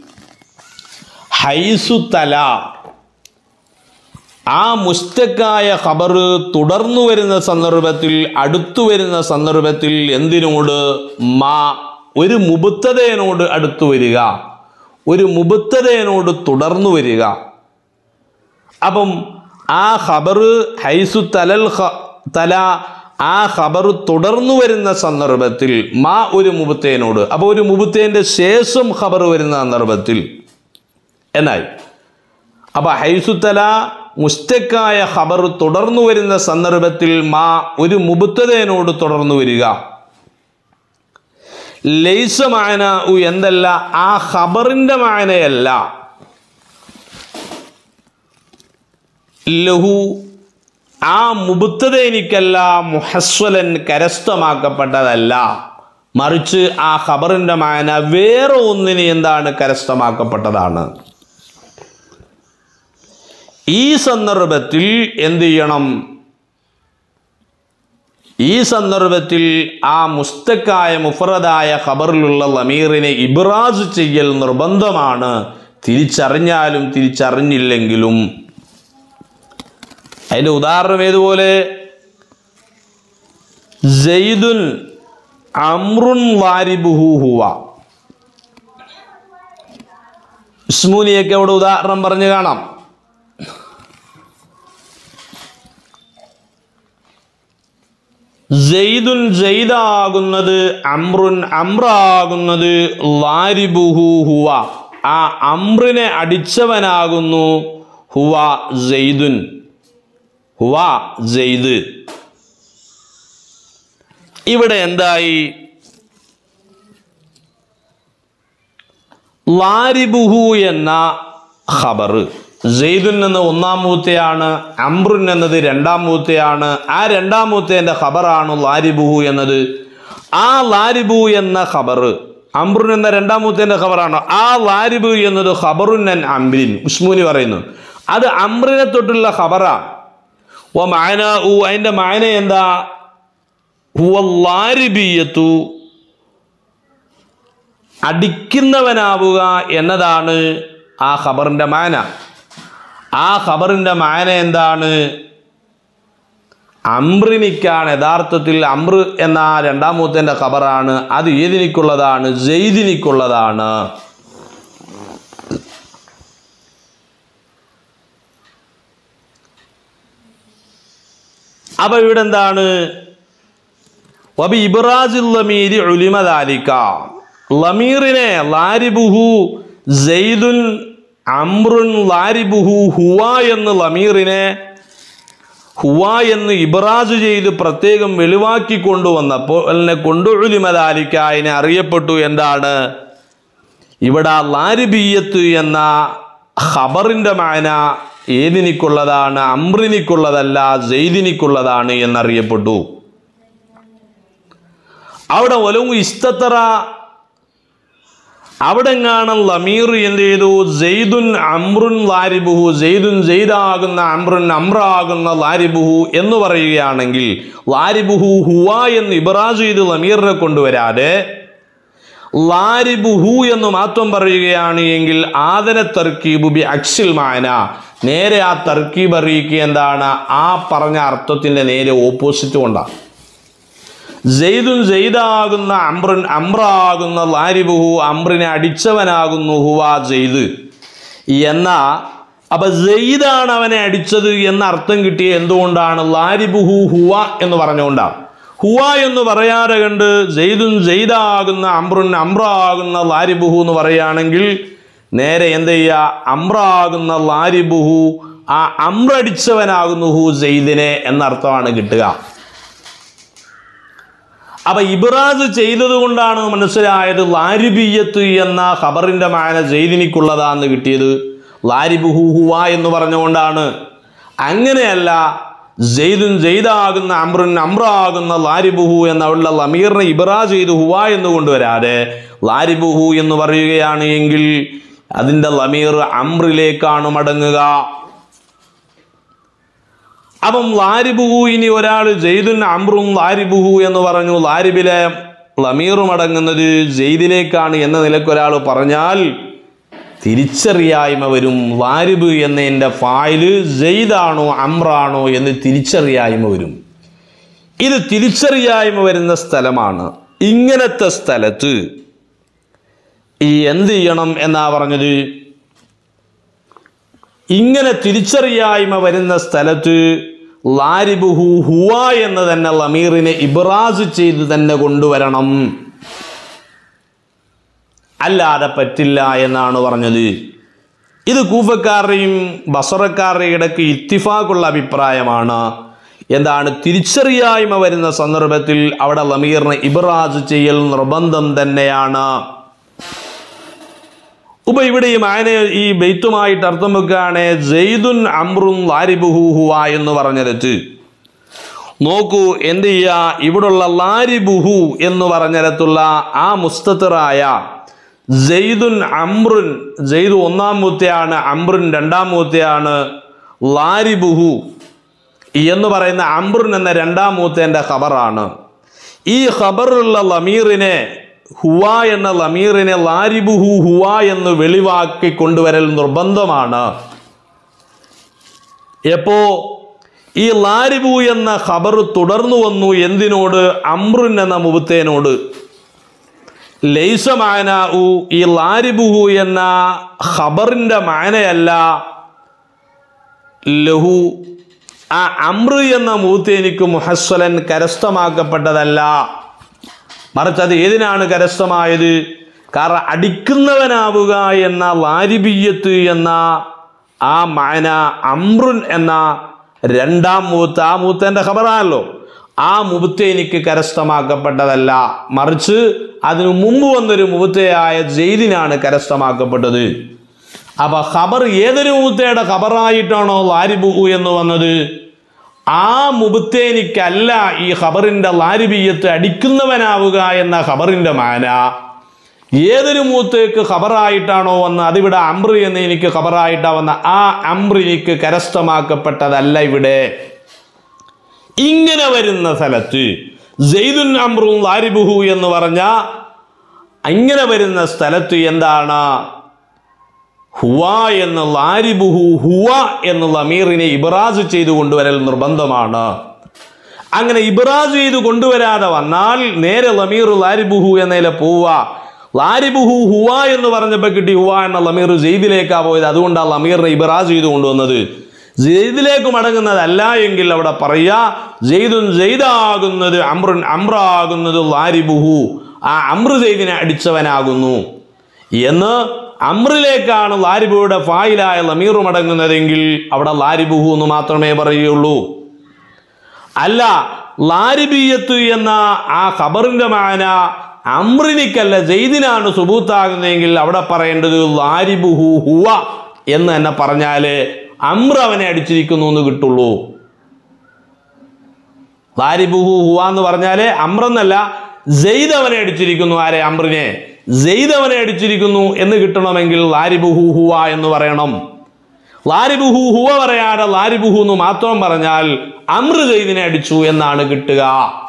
ഹൈസു തല, ആ മുസ്തക്കായ ഖബർ തുടർന്നു വരുന്ന സന്ദർഭത്തിൽ, അടുത്തു വരുന്ന സന്ദർഭത്തിൽ എന്തിനോട്? ഒരു മുബത്തദയോട് അടുത്തു വരിക, ഒരു മുബത്തദയോട് തുടർന്നു വരിക. അപ്പം ആ ഖബർ ഹൈസു തല, ആ ഖബർ തുടർന്നു വരുന്ന സന്ദർഭത്തിൽ ഒരു മുബത്തദയോട്, അപ്പോൾ ഒരു മുബത്തദിന്റെ ശേഷം ഖബർ വരുന്ന സന്ദർഭത്തിൽ എന്നായി. അപ്പൊ ഹൈസു തല മുസ്തക്കായ ഖബർ തുടർന്നു വരുന്ന സന്ദർഭത്തിൽ ഒരു മുബത്തദയോട് തുടർന്നു വരിക. ലൈസ മാന എന്തല്ല? ആ ഖബറിന്റെ മാനയല്ല. ലഹു, ആ മുബത്തദനിക്കല്ല, മുഹസ്വലൻ കരസ്ഥമാക്കപ്പെട്ടതല്ല, മറിച്ച് ആ ഖബറിന്റെ മാന വേറെ ഒന്നിന് എന്താണ്? കരസ്ഥമാക്കപ്പെട്ടതാണ്. ഈ സന്ദർഭത്തിൽ എന്ത് ചെയ്യണം? ഈ സന്ദർഭത്തിൽ ആ മുസ്തക്കായ മുഫ്രദായ ഖബറിലുള്ള ലമീറിനെ ഇബ്രാസ് ചെയ്യൽ നിർബന്ധമാണ്, തിരിച്ചറിഞ്ഞാലും തിരിച്ചറിഞ്ഞില്ലെങ്കിലും. അതിന്റെ ഉദാഹരണം ഏതുപോലെ? സയ്യിദുൻ അംറുൻ വാരിബുഹു ഹുവ. ഇസ്മൂനിയൊക്കെ അവിടെ ഉദാഹരണം പറഞ്ഞു കാണാം. സയ്യിദുൻ സയ്യിദാകുന്നത്, അംറുൻ അംറാകുന്നത്, വാരിബുഹു ഹുവ, ആ അംറിനെ അടിച്ചവനാകുന്നു, ഹുവ സയ്യിദുൻ, ഹുവ സയ്യിദ്. ഇവിടെ എന്തായി? വാരിബുഹു എന്ന ഖബർ സെയ്ദുൻ എന്ന ഒന്നാമൂത്തയാണ്, അംറുൻ എന്നത് രണ്ടാമൂത്തയാണ്. ആ രണ്ടാമൂത്തേന്റെ ഖബറാണ് ലാരിബുഹു എന്നത്. ആ ലാരിബു എന്ന ഖബർ അംറുൻ എന്ന രണ്ടാമൂത്തേന്റെ ഖബറാണ്. ആ ലാരിബു എന്നത് ഖബറുൻ അൻ അംറിൻ, ഉസ്മൂനി പറയുന്നു. അത് അംറിനെ തൊട്ടുള്ള ഖബറാണ്. അതിന്റെ മാന എന്താ? ലാരിബിയത്തു, അടിക്കുന്നവനാവുക എന്നതാണ് ആ ഖബറിന്റെ മാന. ആ ഖബറിന്റെ മാന എന്താണ്? അംറിനിക്കാണ്. യഥാർത്ഥത്തിൽ അംർ എന്ന രണ്ടാമൂത്തന്റെ ഖബറാണ്. അത് ഏതിനിക്കുള്ളതാണ്? സെയ്ദിനിക്കുള്ളതാണ്. അപ്പൊ ഇവിടെ എന്താണ്? വബി ഇബ്റാസിൽ ലമീരി ഉലിമ ദാലിക, ലമീറിനെ ലാരിബുഹു സെയ്ദുൻ അംറുൻ ലാരിബുഹു ഹുവ എന്ന് ലമീറിനെ ഹുവ എന്ന് ഇബ്റാസ് ചെയ്ത് പ്രത്യേകം വെളിവാക്കി കൊണ്ടുവന്നപ്പോൾ അതിനെ കൊണ്ടു ഉലിമ ദാലിക, അതിനെ അറിയപ്പെട്ടു. എന്താണ് ഇവിടെ? ലാരിബിയത്ത് എന്ന ഖബറിന്റെ മാന ഏതിനിക്കുള്ളതാണ്? അംറിനിക്കുള്ളതല്ല, സെയ്ദിനിക്കുള്ളതാണ് എന്നറിയപ്പെട്ടു. അവിടെ ഒലവും ഇസ്തത്തറ, അവിടെ കാണാൻ ലമീർ എന്ത് ചെയ്തു? സെയ്ദുൻ അംറുൻ ലാരിബുഹു, സെയ്ദുൻ സെയ്ദാകുന്ന അംറുൻ അംറാകുന്ന ലാരിബുഹു എന്ന് പറയുകയാണെങ്കിൽ ലാരിബുഹു ഹുവ എന്ന് ഇബ്റാസ് ചെയ്ത് ലമീറിനെ കൊണ്ടുവരാതെ ലാരിബുഹു എന്ന് മാത്രം പറയുകയാണ് എങ്കിൽ ആദന തർക്കീബു ബി അക്സിൽ മാന, നേരെ ആ തർക്കീബ് അറിയിക്കുക എന്താണ്? ആ പറഞ്ഞ അർത്ഥത്തിന്റെ നേരെ ഓപ്പോസിറ്റ് കൊണ്ടാണ്. സെയ്ദുൻ സെയ്ദാകുന്ന അംറുൻ അംറാകുന്ന ലാരിബുഹു അംറിനെ അടിച്ചവനാകുന്നു ഹുവ സെയ്ദ് എന്ന. അപ്പൊ സെയ്ദാണ് അവനെ അടിച്ചത് എന്ന അർത്ഥം കിട്ടിയ എന്തുകൊണ്ടാണ്? ലാരിബുഹു ഹുവ എന്ന് പറഞ്ഞുകൊണ്ടാണ്. ഹുവ എന്ന് പറയാതെ കണ്ട് സെയ്ദുൻ സെയ്ദാകുന്ന അംറുൻ അംറാകുന്ന ലാരിബുഹു എന്ന് പറയുകയാണെങ്കിൽ നേരെ എന്ത് ചെയ്യുക? അംറാകുന്ന ലാരിബുഹു ആ അംറടിച്ചവനാകുന്നു ഹു സെയ്ദിനെ എന്നർത്ഥമാണ് കിട്ടുക. അപ്പൊ ഇബ്രാസ് ചെയ്തത് കൊണ്ടാണ് മനസ്സിലായത് ലാരിബിയത്ത് എന്ന ഖബറിന്റെ മാന സെയ്ദിനിക്കുള്ളതാന്ന് കിട്ടിയത്. ലാരിബുഹു ഹുവ എന്ന് പറഞ്ഞുകൊണ്ടാണ്. അങ്ങനെയല്ല, സെയ്ദുൻ സെയ്ദാകുന്ന അംറുൻ അംറാകുന്ന ലാരിബുഹു എന്നുള്ള ലമീറിനെ ഇബ്രാസ് ചെയ്ത് ഹുവ എന്ന് കൊണ്ടുവരാതെ ലാരിബുഹു എന്ന് പറയുകയാണ് എങ്കിൽ അതിൻ്റെ ലമീർ അംറിലേക്കാണ് മടങ്ങുക. അപ്പം ലാരിബുഹു, ഇനി ഒരാൾ സെയ്ദുൻ അംറും ലാരിബുഹു എന്ന് പറഞ്ഞു, ലാരിബിലെ ലമീർ മടങ്ങുന്നത് സെയ്ദിലേക്കാണ് എന്ന നിലക്കൊരാൾ പറഞ്ഞാൽ തിരിച്ചറിയായ്മ വരും. ലാരിബ് എന്നതിൻ്റെ ഫായില് സെയ്ദാണോ അംറാണോ എന്ന് തിരിച്ചറിയായ്മ വരും. ഇത് തിരിച്ചറിയായ്മ വരുന്ന സ്ഥലമാണ്. ഇങ്ങനത്തെ സ്ഥലത്ത് ഈ എന്ത് ചെയ്യണം എന്നാ പറഞ്ഞത്? ഇങ്ങനെ തിരിച്ചറിയായ്മ വരുന്ന സ്ഥലത്ത് ലാരിബുഹു ഹുവ എന്ന് തന്നെ ലമീറിനെ ഇബ്രാസ് ചെയ്ത് തന്നെ കൊണ്ടുവരണം, അല്ലാതെ പറ്റില്ല എന്നാണ് പറഞ്ഞത്. ഇത് കൂഫക്കാരുടെയും ബസറക്കാരുടെയും ഇടയ്ക്ക് ഇത്തിഫാഖുള്ള അഭിപ്രായമാണ്. എന്താണ്? തിരിച്ചറിയായ്മ വരുന്ന സന്ദർഭത്തിൽ അവിടെ ലമീറിനെ ഇബ്രാസ് ചെയ്യൽ നിർബന്ധം തന്നെയാണ്. ഇപ്പൊ ഇവിടെ ഈ ബെയ്ത്തുമായിട്ട് അർത്ഥം വെക്കുകയാണ് സെയ്ദുൻ അംറുൻ ലാരിബുഹു ഹുവ എന്ന് പറഞ്ഞിടത്ത് നോക്കൂ എന്ത് ചെയ്യുക? ഇവിടുള്ള ലാരിബുഹു എന്ന് പറഞ്ഞിടത്തുള്ള ആ മുസ്തത്തിറായ സെയ്ദുൻ അംറുൻ, സെയ്ദ് ഒന്നാം മൂത്തയാണ്, അംറുൻ രണ്ടാം മൂത്തയാണ്. ലാരിബുഹു എന്ന് പറയുന്ന അംറുൻ എന്ന രണ്ടാം മൂത്തേൻ്റെ ഖബറാണ്. ഈ ഖബറുള്ള ലമീറിനെ, ഹുവ എന്ന ലമീറിനെ ലാരിബുഹു ഹുവ എന്ന് വെളിവാക്കി കൊണ്ടുവരൽ നിർബന്ധമാണ്. എപ്പോ ഈ ലാരിബു എന്ന ഖബർ തുടർന്നു വന്നു എന്തിനോട്? അംറുൻ എന്ന മുബത്തേനോട്. ലൈസ മാനാഉ, ഈ ലാരിബുഹു എന്ന ഖബറിന്റെ മാനയല്ല ലഹു, ആ അംറ് എന്ന മുബത്തേനിക്ക് മുഹസ്സലൻ കരസ്ഥമാക്കപ്പെട്ടതല്ല. മറിച്ച് അത് ഏതിനാണ് കരസ്ഥമായത്? കാരണം അടിക്കുന്നവനാവുക എന്ന ലാരിബിയത്ത് എന്ന ആ മാന അംറുൻ എന്ന രണ്ടാം മൂത്ത്, ആ മൂത്തേൻ്റെ ഖബറാണല്ലോ, ആ മുബത്തേനിക്ക് കരസ്ഥമാക്കപ്പെട്ടതല്ല. മറിച്ച് അതിനു മുമ്പ് വന്നൊരു മുബത്തയായ സെയ്ദിനാണ് കരസ്ഥമാക്കപ്പെട്ടത്. അപ്പൊ ഖബർ ഏതൊരു മുബത്തയുടെ ഖബറായിട്ടാണോ ലാരിബുഹു എന്ന് വന്നത്, ആ മുബത്തേനിക്കല്ല ഈ ഖബറിന്റെ ലാരിബിയത്ത് അടിക്കുന്നവനാവുക എന്ന ഖബറിന്റെ മാന. ഏതൊരു മൂത്തേക്ക് ഖബറായിട്ടാണോ വന്ന് അതിവിടെ അംറ് എന്ന് എനിക്ക് ഖബറായിട്ടാ വന്ന ആ അംറിനിക്ക് കരസ്ഥമാക്കപ്പെട്ടതല്ല ഇവിടെ. ഇങ്ങനെ വരുന്ന സ്ഥലത്ത് സെയ്ദുൻ അംറുൻ ലാരിബുഹു എന്ന് പറഞ്ഞ ഇങ്ങനെ വരുന്ന സ്ഥലത്ത് എന്താണ്? ഹുവ എന്ന് ലാരിബുഹു ഹുവ എന്നുള്ള അമീറിനെ ഇബ്രാസ് ചെയ്ത് കൊണ്ടുവരൽ നിർബന്ധമാണ്. അങ്ങനെ ഇബ്രാസ് ചെയ്ത് കൊണ്ടുവരാതെ വന്നാൽ നേരെ ലമീർ ലാരിബുഹു എന്നതിലെ പോവുക. ലാരിബുഹു ഹുവ എന്ന് പറഞ്ഞപ്പോൾ കിട്ടി ഹുവ എന്ന ലമീർ സെയ്ദിലേക്കാണ് പോയത്. അതുകൊണ്ടാണ് ലമീറിനെ ഇബ്രാസ് ചെയ്ത് കൊണ്ടുവന്നത്. സെയ്ദിലേക്ക് മടങ്ങുന്നതല്ല എങ്കിൽ അവിടെ പറയുക സെയ്ദുൻ സെയ്ദാകുന്നത് അംറുൻ അംറാകുന്നത് ലാരിബുഹു, ആ അംറ് സെയ്ദിനെ അടിച്ചവനാകുന്നു എന്ന്. അംറിലേക്കാണ് ലാരിബുയുടെ ഫായിലായ ലമീർ മടങ്ങുന്നതെങ്കിൽ അവിടെ ലാരിബുഹു എന്ന് മാത്രമേ പറയുള്ളൂ. അല്ല, ലാരിബിയത്ത് എന്ന ആ ഖബറിന്റെ മാന അംറിനിക്കല്ല സെയ്ദിനാണ് സുബൂത്താകുന്നതെങ്കിൽ അവിടെ പറയേണ്ടത് ലാരിബുഹു ഹുവ എന്ന് തന്നെ പറഞ്ഞാല് അംറ് അവനെ അടിച്ചിരിക്കുന്നു എന്ന് കിട്ടുള്ളൂ. ലാരിബുഹു ഹുവ എന്ന് പറഞ്ഞാല് അംറെന്നല്ല, സെയ്ദ് അവനെ അടിച്ചിരിക്കുന്നു. ആരെ? അംറിനെ. സെയ്ദ് അവനെ അടിച്ചിരിക്കുന്നു എന്ന് കിട്ടണമെങ്കിൽ ലാരിബുഹു ഹുവ എന്ന് പറയണം. ലാരിബുഹു ഹുവ പറയാതെ ലാരിബുഹു എന്ന് മാത്രം പറഞ്ഞാൽ അംറ് സെയ്ദിനെ അടിച്ചു എന്നാണ് കിട്ടുക.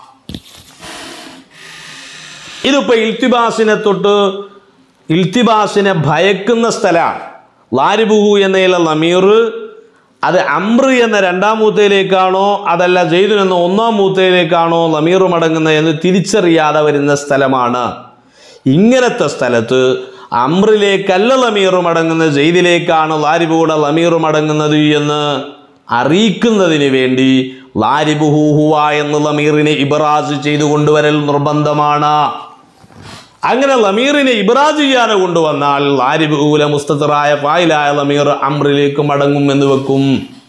ഇതിപ്പോ ഇൽത്തിബാസിനെ തൊട്ട് ഇൽത്തിബാസിനെ ഭയക്കുന്ന സ്ഥലമാണ്. ലാരിബുഹു എന്നതിലെ ലമീർ അത് അംർ എന്ന രണ്ടാം മൂത്തയിലേക്കാണോ അതല്ല ജയ്ദുൻ എന്ന ഒന്നാം മൂത്തയിലേക്കാണോ ലമീർ മടങ്ങുന്നത് എന്ന് തിരിച്ചറിയാതെ വരുന്ന സ്ഥലമാണ്. ഇങ്ങനത്തെ സ്ഥലത്ത് അംറിലേക്കല്ല ലമീർ മടങ്ങുന്നത്, ജയ്ദിലേക്കാണ് ലാരിബുകൂടെ ലമീർ മടങ്ങുന്നത് എന്ന് അറിയിക്കുന്നതിന് വേണ്ടി ലാരിബുഹു ഹുവ എന്ന ലമീറിനെ ഇബ്റാസ് ചെയ്തു കൊണ്ടുവരൽ നിർബന്ധമാണ്. അങ്ങനെ ലമീറിനെ ഇബ്റാസ് ചെയ്യാതെ കൊണ്ടുവന്നാൽ ലാരിബുഹുലെ മുസ്തതറായ ഫായിലായ ലമീർ അംറിലേക്ക് മടങ്ങും എന്ന് വെക്കും.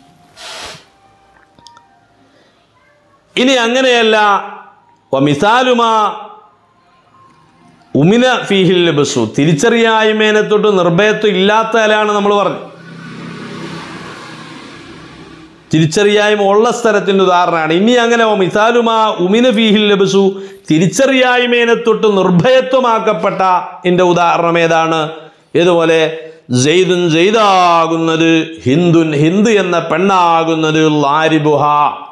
ഇനി അങ്ങനെയല്ല, വമിസാലുമാ ഉമിന ഫീഹിൽ ലബ്സു, തിരിച്ചറിയായ്മേനെ തൊട്ട് നിർഭയത്വം ഇല്ലാത്തതിലാണ് നമ്മൾ പറഞ്ഞു. തിരിച്ചറിയായ്മ ഉള്ള സ്ഥലത്തിൻ്റെ ഉദാഹരണമാണ്. ഇനി അങ്ങനെ മിസാലുമാ ഉമിന ഫീഹിൽ ലബ്സു, തിരിച്ചറിയായ്മേനെ തൊട്ട് നിർഭയത്വമാക്കപ്പെട്ട ഇതിൻ്റെ ഉദാഹരണം ഏതാണ്? ഇതുപോലെ ജയ്ദുൻ ജയ്ദാകുന്നത്, ഹിന്ദുൻ ഹിന്ദ് എന്ന പെണ്ണാകുന്നത് ലാരിബുഹ,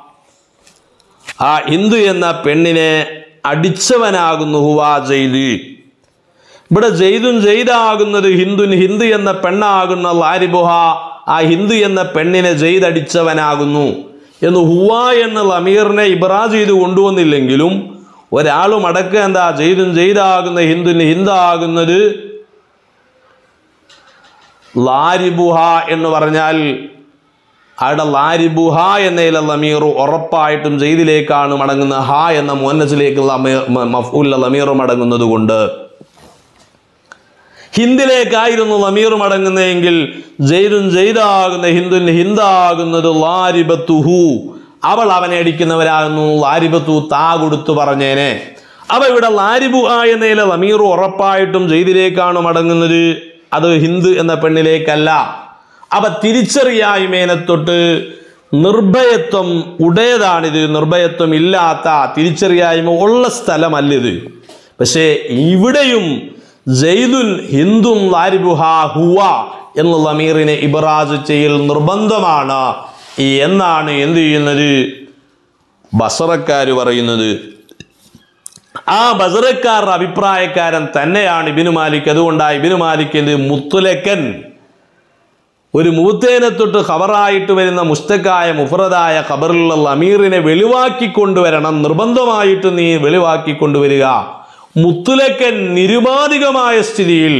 ആ ഹിന്ദു എന്ന പെണ്ണിനെ അടിച്ചവനാകുന്നു ഹുവ ജയ്ദ്. ഇവിടെ ജയ്ദുൻ ജയ്ദാകുന്നത് ഹിന്ദുൻ ഹിന്ദ് എന്ന പെണ്ണാകുന്ന ലാരിബുഹ, ആ ഹിന്ദു എന്ന പെണ്ണിനെ ജയ്ദ് അടിച്ചവനാകുന്നു എന്ന് ഹുവ എന്ന ലമീറിനെ ഇബ്റാസ് ചെയ്ത് കൊണ്ടുവന്നില്ലെങ്കിലും ഒരാളും അടക്കം എന്താ ജയ്ദുൻ ജയ്ദാകുന്ന ഹിന്ദുൻ ഹിന്ദാകുന്നത് ലാരിബുഹ എന്ന് പറഞ്ഞാൽ അവിടെ ലാരിബുഹ എന്നതിലെ ലമീർ ഉറപ്പായിട്ടും ജയ്ദിലേക്കാണ് മടങ്ങുന്നത്. ഹ എന്ന മുഅന്നസിലേക്കുള്ള മഫ്ഊൽ ലമീർ മടങ്ങുന്നത് കൊണ്ട് ഹിന്ദിലേക്കായിരുന്നു ലമീർ മടങ്ങുന്നതെങ്കിൽ ജയ്ദുൻ ജയ്ദാകുന്ന ഹിന്ദുൻ ഹിന്ദാകുന്നത് ലാരിബത്തുഹു, അവൾ അവനെ അടിക്കുന്നവരാകുന്നു. ലാരിബത്തു താ കൊടുത്തു പറഞ്ഞേനെ. അവ ഇവിടെ ലാരിബുഹ എന്നതിലെ ലമീർ ഉറപ്പായിട്ടും ജയ്ദിലേക്കാണ് മടങ്ങുന്നത്, അത് ഹിന്ദ് എന്ന പെണ്ണിലേക്കല്ല. അവ തിരിച്ചറിയായ്മേനെ തൊട്ട് നിർഭയത്വം ഉടയതാണിത്, നിർഭയത്വം ഇല്ലാത്ത തിരിച്ചറിയായ്മ ഉള്ള സ്ഥലമല്ലിത്. പക്ഷേ ഇവിടെയും ജയ്ദുൻ ഹിന്ദുൻ ലാരിബുഹ ഹുവ എന്ന ലമീറിനെ ഇബ്റാസ് ചെയ്യൽ നിർബന്ധമാണ് എന്നാണ് എന്ത് ചെയ്യുന്നത് ബസറക്കാർ പറയുന്നത്. ആ ബസറക്കാരുടെ അഭിപ്രായക്കാരൻ തന്നെയാണ് ഇബ്നു മാലിക്. അതുകൊണ്ടാണ് ഇബ്നു മാലിക്കിന്റെ മുത്തുലക്കൻ ഒരു മൂത്തേനെ തൊട്ട് ഖബറായിട്ട് വരുന്ന മുസ്തക്കായ മുഫ്രദായ ഖബറിലുള്ള ലമീറിനെ വെളിവാക്കിക്കൊണ്ടുവരണം, നിർബന്ധമായിട്ട് നീ വെളിവാക്കിക്കൊണ്ടുവരിക. മുത്തുലക്കൻ നിരുപാധികമായ സ്ഥിതിയിൽ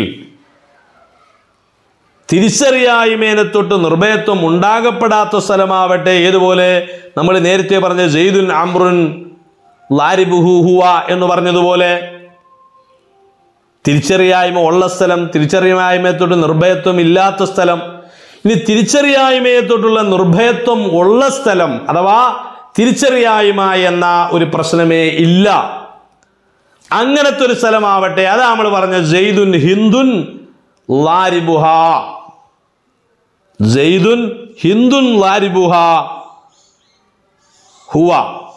തിരിച്ചറിയായ്മേനെ തൊട്ട് നിർഭയത്വം ഉണ്ടാകപ്പെടാത്ത സ്ഥലമാവട്ടെ, ഏതുപോലെ നമ്മൾ നേരത്തെ പറഞ്ഞ ജയ്ദുൻ അംറുൻ ലാരിബുഹു ഹുവ എന്ന് പറഞ്ഞതുപോലെ തിരിച്ചറിയായ്മ ഉള്ള സ്ഥലം, തിരിച്ചറിയായ്മയെ തൊട്ട് നിർഭയത്വം ഇല്ലാത്ത സ്ഥലം. ഇനി തിരിച്ചറിയായ്മയെ തൊട്ടുള്ള നിർഭയത്വം ഉള്ള സ്ഥലം അഥവാ തിരിച്ചറിയായ്മ എന്ന ഒരു പ്രശ്നമേ ഇല്ല, അങ്ങനത്തെ ഒരു സ്ഥലമാവട്ടെ, അതാ നമ്മൾ പറഞ്ഞ ജയ്ദുൻ ഹിന്ദുൻ ലാരിബുഹ, ജയ്ദുൻ ഹിന്ദുൻ ലാരിബുഹ ഹുവ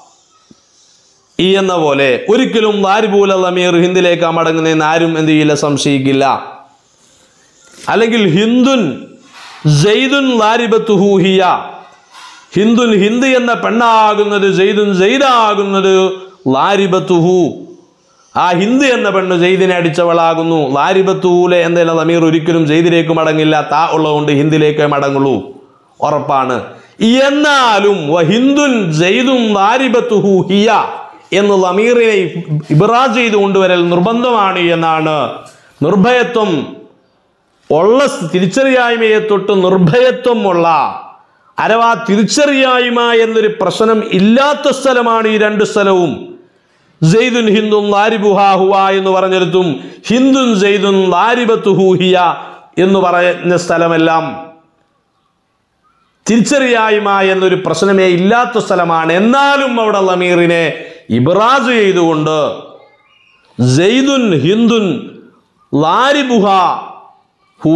ഈ എന്ന പോലെ ഒരിക്കലും ലാരിബുൽ ലമീർ ഹിന്ദിലേക്ക് മടങ്ങുന്നതെന്ന് ആരും എന്ത് ചെയ്യില്ല, സംശയിക്കില്ല. അല്ലെങ്കിൽ ഹിന്ദുൻ ജയ്ദുൻ ലാരിബത്തുഹു ഹിയ, ഹിന്ദുൻ ഹിന്ദ് എന്ന പെണ്ണാകുന്നത് ജയ്ദുൻ ജയ്ദാകുന്നത് ലാരിബത്തുഹു, ആ ഹിന്ദ് എന്ന പെണ്ണ് ജയ്ദിനെ അടിച്ചവളാകുന്നു. ലാരിബത്തൂലെ എന്തെല്ലാം ലമീർ ഒരിക്കലും ജയ്ദിലേക്ക് മടങ്ങില്ല, താ ഉള്ളതുകൊണ്ട് ഹിന്ദിലേക്ക് മടങ്ങുള്ളൂ, ഉറപ്പാണ്. എന്നാലും ഹിന്ദുൻ ജയ്ദുൻ ലാരിബത്തുഹു ഹിയ എന്ന് ലമീറിനെ ഇബ്റാസ് ചെയ്ത് കൊണ്ടുവരൽ നിർബന്ധമാണ് എന്നാണ്. നിർഭയത്വം ഉള്ള തിരിച്ചറിയായ്മയെ തൊട്ട് നിർഭയത്വം ഉള്ള അഥവാ തിരിച്ചറിയായ്മ എന്നൊരു പ്രശ്നം ഇല്ലാത്ത സ്ഥലമാണ് ഈ രണ്ട് സ്ഥലവും. ജയ്ദുൻ ഹിന്ദുൻ ലാരിബുഹ ഹുവ എന്ന് പറഞ്ഞിടത്തും ഹിന്ദുൻ ജയ്ദുൻ ലാരിബത്തുഹു ഹിയ എന്ന് പറഞ്ഞ സ്ഥലമെല്ലാം തിരിച്ചറിയായ്മ എന്നൊരു പ്രശ്നമേ ഇല്ലാത്ത സ്ഥലമാണ്. എന്നാലും അവിടെ ലമീറിനെ ഇബ്റാസ് ചെയ്തുകൊണ്ട് ജയ്ദുൻ ഹിന്ദുൻ ലാരിബുഹ ഹുവ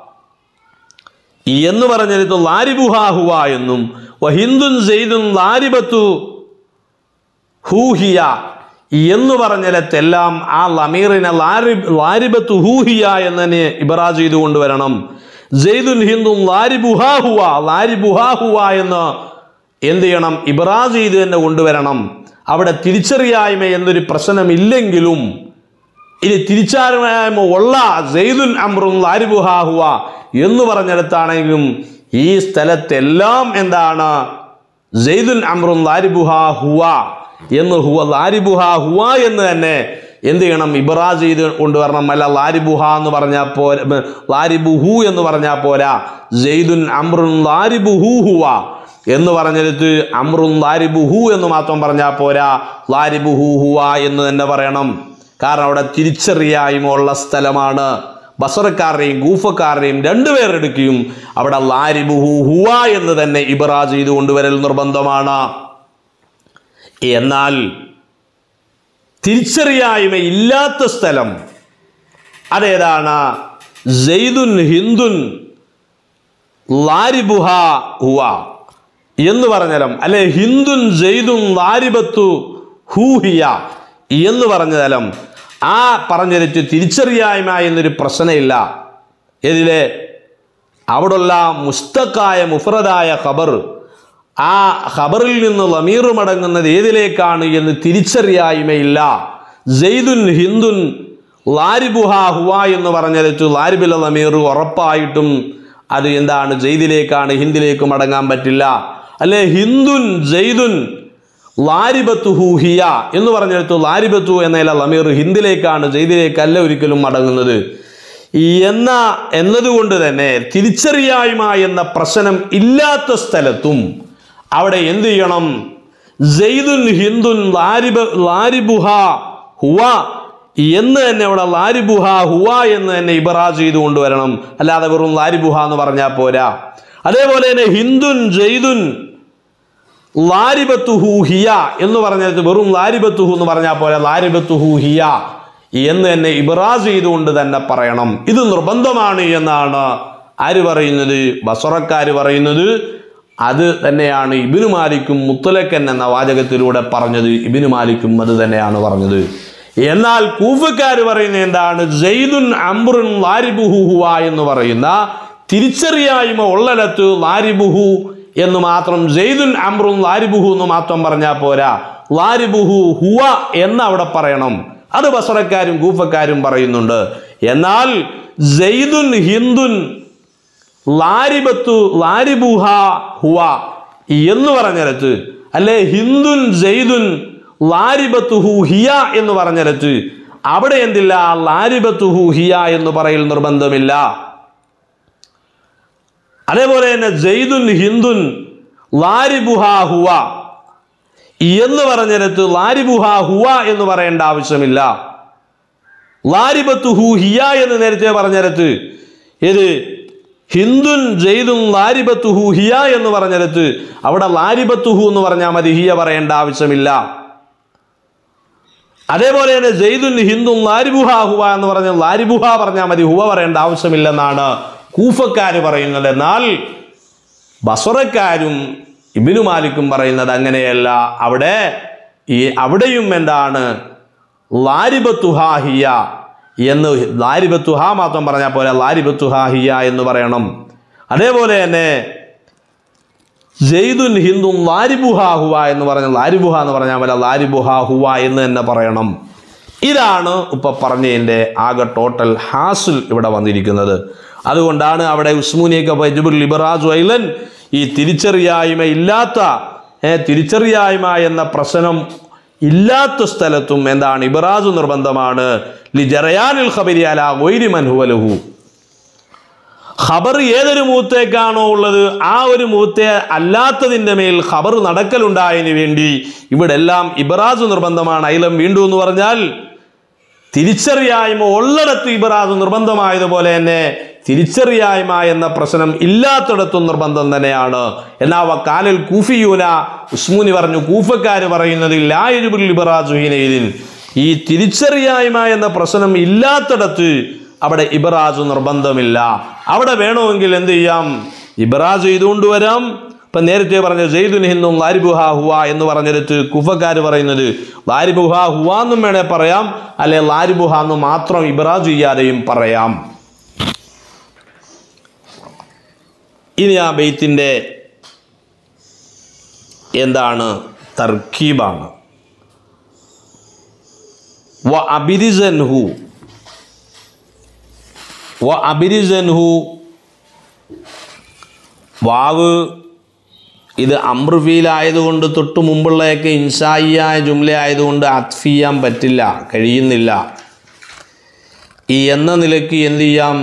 എന്ന് പറഞ്ഞിടത്ത് ലാരിബുഹ ഹുവ എന്നും ഹിന്ദുൻ ജയ്ദുൻ ലാരിബത്തു ഹൂഹിയ എന്ന് പറഞ്ഞിടത്തെല്ലാം ആ ലമീറിനെ ലാരിബത്തു ഹൂഹിയ എന്നതിനെ ഇബ്റാസ് ചെയ്ത് കൊണ്ടുവരണം. ജയ്ദുൻ ഹിന്ദുൻ ലാരിബുഹ ഹുവ, ലാരിബുഹ ഹുവ എന്ന് എന്ത് ചെയ്യണം, ഇബ്റാസ് ചെയ്ത് തന്നെ കൊണ്ടുവരണം. അവിടെ തിരിച്ചറിയായ്മ എന്നൊരു പ്രശ്നമില്ലെങ്കിലും ഇനി തിരിച്ചറിയായ്മ ഉള്ള ജയ്ദുൻ അംറുൻ ലാരിബുഹ ഹുവ എന്ന് പറഞ്ഞിടത്താണെങ്കിലും ഈ സ്ഥലത്തെല്ലാം എന്താണ് സെയ്ദുൻ അംറുൻ ലാരിബുഹ ഹുവ എന്ന് ലാരിബുഹ ഹുവ എന്ന് തന്നെ എന്ത് ചെയ്യണം? ഇബ്റാസ് ചെയ്ത് കൊണ്ടുവരണം. അല്ല ലാരിബുഹ എന്ന് പറഞ്ഞാൽ പോരാ, ലാരിബുഹു എന്ന് പറഞ്ഞാൽ പോരാ. സെയ്ദുൻ അംറുൻ ലാരിബുഹു ഹുവ എന്ന് പറഞ്ഞെടുത്ത് അംറുൻ ലാരിബുഹു എന്ന് മാത്രം പറഞ്ഞാൽ പോരാ, ലാരിബുഹു ഹുവ എന്ന് തന്നെ പറയണം. കാരണം അവിടെ തിരിച്ചറിയായ്മയുള്ള സ്ഥലമാണ്. ബസറക്കാരുടെയും കൂഫക്കാരുടെയും രണ്ടുപേരെടുക്കുകയും അവിടെ ലാരിബുഹു ഹുവ എന്ന് തന്നെ ഇബ്റാസ് ചെയ്ത് കൊണ്ടുവരൽ നിർബന്ധമാണ്. എന്നാൽ തിരിച്ചറിയായ്മ ഇല്ലാത്ത സ്ഥലം അതേതാണ്? സെയ്ദുൻ ഹിന്ദുൻ ലാരിബുഹ ഹുവ എന്ന് പറഞ്ഞാലും, അല്ലെ ഹിന്ദുൻ സെയ്ദുൻ ലാരിബത്തു ഹൂഹിയ എന്ന് പറഞ്ഞാലും ആ പറഞ്ഞിട്ട് തിരിച്ചറിയായ്മ എന്നൊരു പ്രശ്നമില്ല. ഇതിലെ അവിടുള്ള മുസ്തഖായ മുഫ്രദായ ഖബർ, ആ ഖബറിൽ നിന്ന് ലമീർ മടങ്ങുന്നത് ഏതിലേക്കാണ് എന്ന് തിരിച്ചറിയായ്മയില്ല. സെയ്ദുൻ ഹിന്ദുൻ ലാരിബുഹ ഹുവ എന്ന് പറഞ്ഞിട്ട് ലാരിബിലെ ലമീർ ഉറപ്പായിട്ടും അത് എന്താണ്? സെയ്ദിലേക്കാണ്, ഹിന്ദിലേക്ക് മടങ്ങാൻ പറ്റില്ല. അല്ലെ ഹിന്ദുൻ സെയ്ദുൻ ലാരിബത്തുഹു ഹിയ എന്ന് പറഞ്ഞെടുത്തു ലാരിബത്തു എന്നതിലെ ലമീർ ഹിന്ദിലേക്കാണ്, സെയ്ദിലേക്കല്ല ഒരിക്കലും മടങ്ങുന്നത്. എന്നതുകൊണ്ട് തന്നെ തിരിച്ചറിയായ്മ എന്ന പ്രശ്നം ഇല്ലാത്ത സ്ഥലത്തും അവിടെ എന്ത് ചെയ്യണം? സെയ്ദുൻ ഹിന്ദുൻ ലാരിബുഹ ഹുവ എന്ന് തന്നെ അവിടെ ലാരിബുഹ ഹുവ എന്ന് തന്നെ ഇബ്റാസ് ചെയ്ത് കൊണ്ടുവരണം. അല്ലാതെ വെറും ലാരിബുഹ എന്ന് പറഞ്ഞാൽ പോരാ. അതേപോലെ തന്നെ ഹിന്ദുൻ സെയ്ദുൻ ലാരിബത്തുഹു ഹിയ എന്ന് പറഞ്ഞത് വെറും ലാരിബത്തുഹു എന്ന് പറഞ്ഞാൽ പോലെ ലാരിബത്തുഹു ഹിയ എന്ന് തന്നെ ഇബ്റാസ് ചെയ്തുകൊണ്ട് തന്നെ പറയണം. ഇത് നിർബന്ധമാണ് എന്നാണ് ആര് പറയുന്നത്? ബസറക്കാര് പറയുന്നത്. അത് തന്നെയാണ് ഇബ്നു മാലിക്കും മുത്തലക്കൻ എന്ന വാചകത്തിലൂടെ പറഞ്ഞത്. ഇബ്നു മാലിക്കും അത് തന്നെയാണ് പറഞ്ഞത്. എന്നാൽ കൂഫക്കാര് പറയുന്നത് എന്താണ്? സെയ്ദുൻ അംറുൻ ലാരിബുഹു ഹുവ എന്ന് പറയുന്ന തിരിച്ചറിയായ്മ ഉള്ളിടത്ത് ലാരിബുഹു എന്ന് മാത്രം, സെയ്ദുൻ അംറുൻ ലാരിബുഹു എന്ന് മാത്രം പറഞ്ഞാൽ പോരാ, ലാരിബുഹു ഹുവ എന്ന് അവിടെ പറയണം. അത് ബസറക്കാരും കൂഫക്കാരും പറയുന്നുണ്ട്. എന്നാൽ സെയ്ദുൻ ഹിന്ദുൻ ലാരിബുഹ ഹുവ എന്ന് പറഞ്ഞിടത്ത്, അല്ലെ ഹിന്ദുൻ സെയ്ദുൻ ലാരിബത്തുഹു ഹിയ എന്ന് പറഞ്ഞിടത്ത് അവിടെ എന്തില്ല? ലാരിബത്തുഹു ഹിയ എന്ന് പറയൽ നിർബന്ധമില്ല. അതേപോലെ തന്നെ സെയ്ദുൻ ഹിന്ദുൻ ലാരിബുഹ ഹുവ എന്ന് പറഞ്ഞിടത്ത് ലാരിബുഹ ഹുവ എന്ന് പറയേണ്ട ആവശ്യമില്ല. ലാരിബത്തുഹു ഹിയ എന്ന് നേരത്തെ പറഞ്ഞിടത്ത് ഇത് ഹിന്ദുൻ സെയ്ദുൻ ലാരിബത്തുഹു ഹിയ എന്ന് പറഞ്ഞിടത്ത് അവിടെ ലാരിബത്തുഹു എന്ന് പറഞ്ഞാൽ മതി, ഹിയ പറയേണ്ട ആവശ്യമില്ല. അതേപോലെ തന്നെ സെയ്ദുൻ ഹിന്ദുൻ ലാരിബുഹ ഹുവ എന്ന് പറഞ്ഞാൽ ലാരിബുഹ പറഞ്ഞാൽ മതി, ഹുവ പറയേണ്ട ആവശ്യമില്ലെന്നാണ് കൂഫക്കാര് പറയുന്നത്. എന്നാൽ ബസറക്കാരും ഇബ്നു മാലിക്കും പറയുന്നത് അങ്ങനെയല്ല. അവിടെയും എന്താണ്? ലാരിബത്തുഹാ ഹിയ എന്ന് ലാരിബത്തുഹാ മാത്രം പറഞ്ഞാൽ പോലെ ലാരിബത്തുഹാ ഹിയ എന്ന് പറയണം. അതേപോലെ തന്നെ സെയ്ദുൻ ഹിന്ദുൻ ലാരിബുഹാ ഹുവ എന്ന് പറഞ്ഞാൽ ലാരിബുഹ എന്ന് പറഞ്ഞാൽ പോലെ ലാരിബുഹാ ഹുവ എന്ന് തന്നെ പറയണം. ഇതാണ് ഇപ്പൊ പറഞ്ഞതിൻ്റെ ആകെ ടോട്ടൽ ഹാസിൽ ഇവിടെ വന്നിരിക്കുന്നത്. അതുകൊണ്ടാണ് അവിടെ ഉസ്മൂനിയൊക്കെ വജിബുൽ ഇബ്റാസ് വൈലൻ ഈ തിരിച്ചറിയായ്മ എന്ന പ്രശ്നം ഇല്ലാത്ത സ്ഥലത്തും എന്താണ്? ഇബ്റാസ് നിർബന്ധമാണ്. ലി ജറയാനിൽ ഖബരി അലാ ഗൈരി മൻ ഹുവ ലഹു. ഖബർ ഏതൊരു മൂത്തേക്കാണോ ഉള്ളത് ആ ഒരു മൂത്തെ അല്ലാത്തതിൻ്റെ മേൽ ഖബർ നടക്കലുണ്ടായതിന് വേണ്ടി ഇവിടെ എല്ലാം ഇബ്റാസ് നിർബന്ധമാണ്. അയിലം വീണ്ടും എന്ന് പറഞ്ഞാൽ തിരിച്ചറിയായ്മ ഉള്ളിടത്ത് ഇബ്റാസ് നിർബന്ധമായതുപോലെ തന്നെ തിരിച്ചറിയായ്മ എന്ന പ്രശ്നം ഇല്ലാത്തിടത്തും നിർബന്ധം തന്നെയാണ്. എന്നാൽ വക്കാലൽ കൂഫിയൂന, ഉസ്മൂനി പറഞ്ഞു കൂഫക്കാര് പറയുന്നത് ലാ യജിബുൽ ഇബ്റാസു ഹീനഇദിൻ, ഈ തിരിച്ചറിയായ്മ എന്ന പ്രശ്നം ഇല്ലാത്തിടത്ത് അവിടെ ഇബ്റാസ് നിർബന്ധമില്ല. അവിടെ വേണമെങ്കിൽ എന്ത് ചെയ്യാം? ഇബ്റാസ് ചെയ്തുകൊണ്ട് വരാം. ഇപ്പം നേരത്തെ പറഞ്ഞ സെയ്ദുൻ ഹിന്ദുൻ ലാരിബുഹ ഹുവ എന്ന് പറഞ്ഞെടുത്ത് കുഫക്കാര് പറയുന്നത് ലാരിബുഹ ഹുവ എന്നും വേണേൽ പറയാം, അല്ലെ ലാരിബുഹ എന്ന് മാത്രം ഇബ്റാസ് ചെയ്യാതെയും പറയാം. ഇനി ആ ബെയ്ത്തിൻ്റെ എന്താണ്? തർക്കീബാണ്. വ വാവ് ഇത് അംറ് ഫീലായതുകൊണ്ട് തൊട്ട് മുമ്പുള്ളതൊക്കെ ഇൻസായിയായ ജുംല ആയതുകൊണ്ട് അത്ഫ് ചെയ്യാൻ പറ്റില്ല, കഴിയുന്നില്ല. ഈ എന്ന നിലയ്ക്ക് എന്ത് ചെയ്യാം?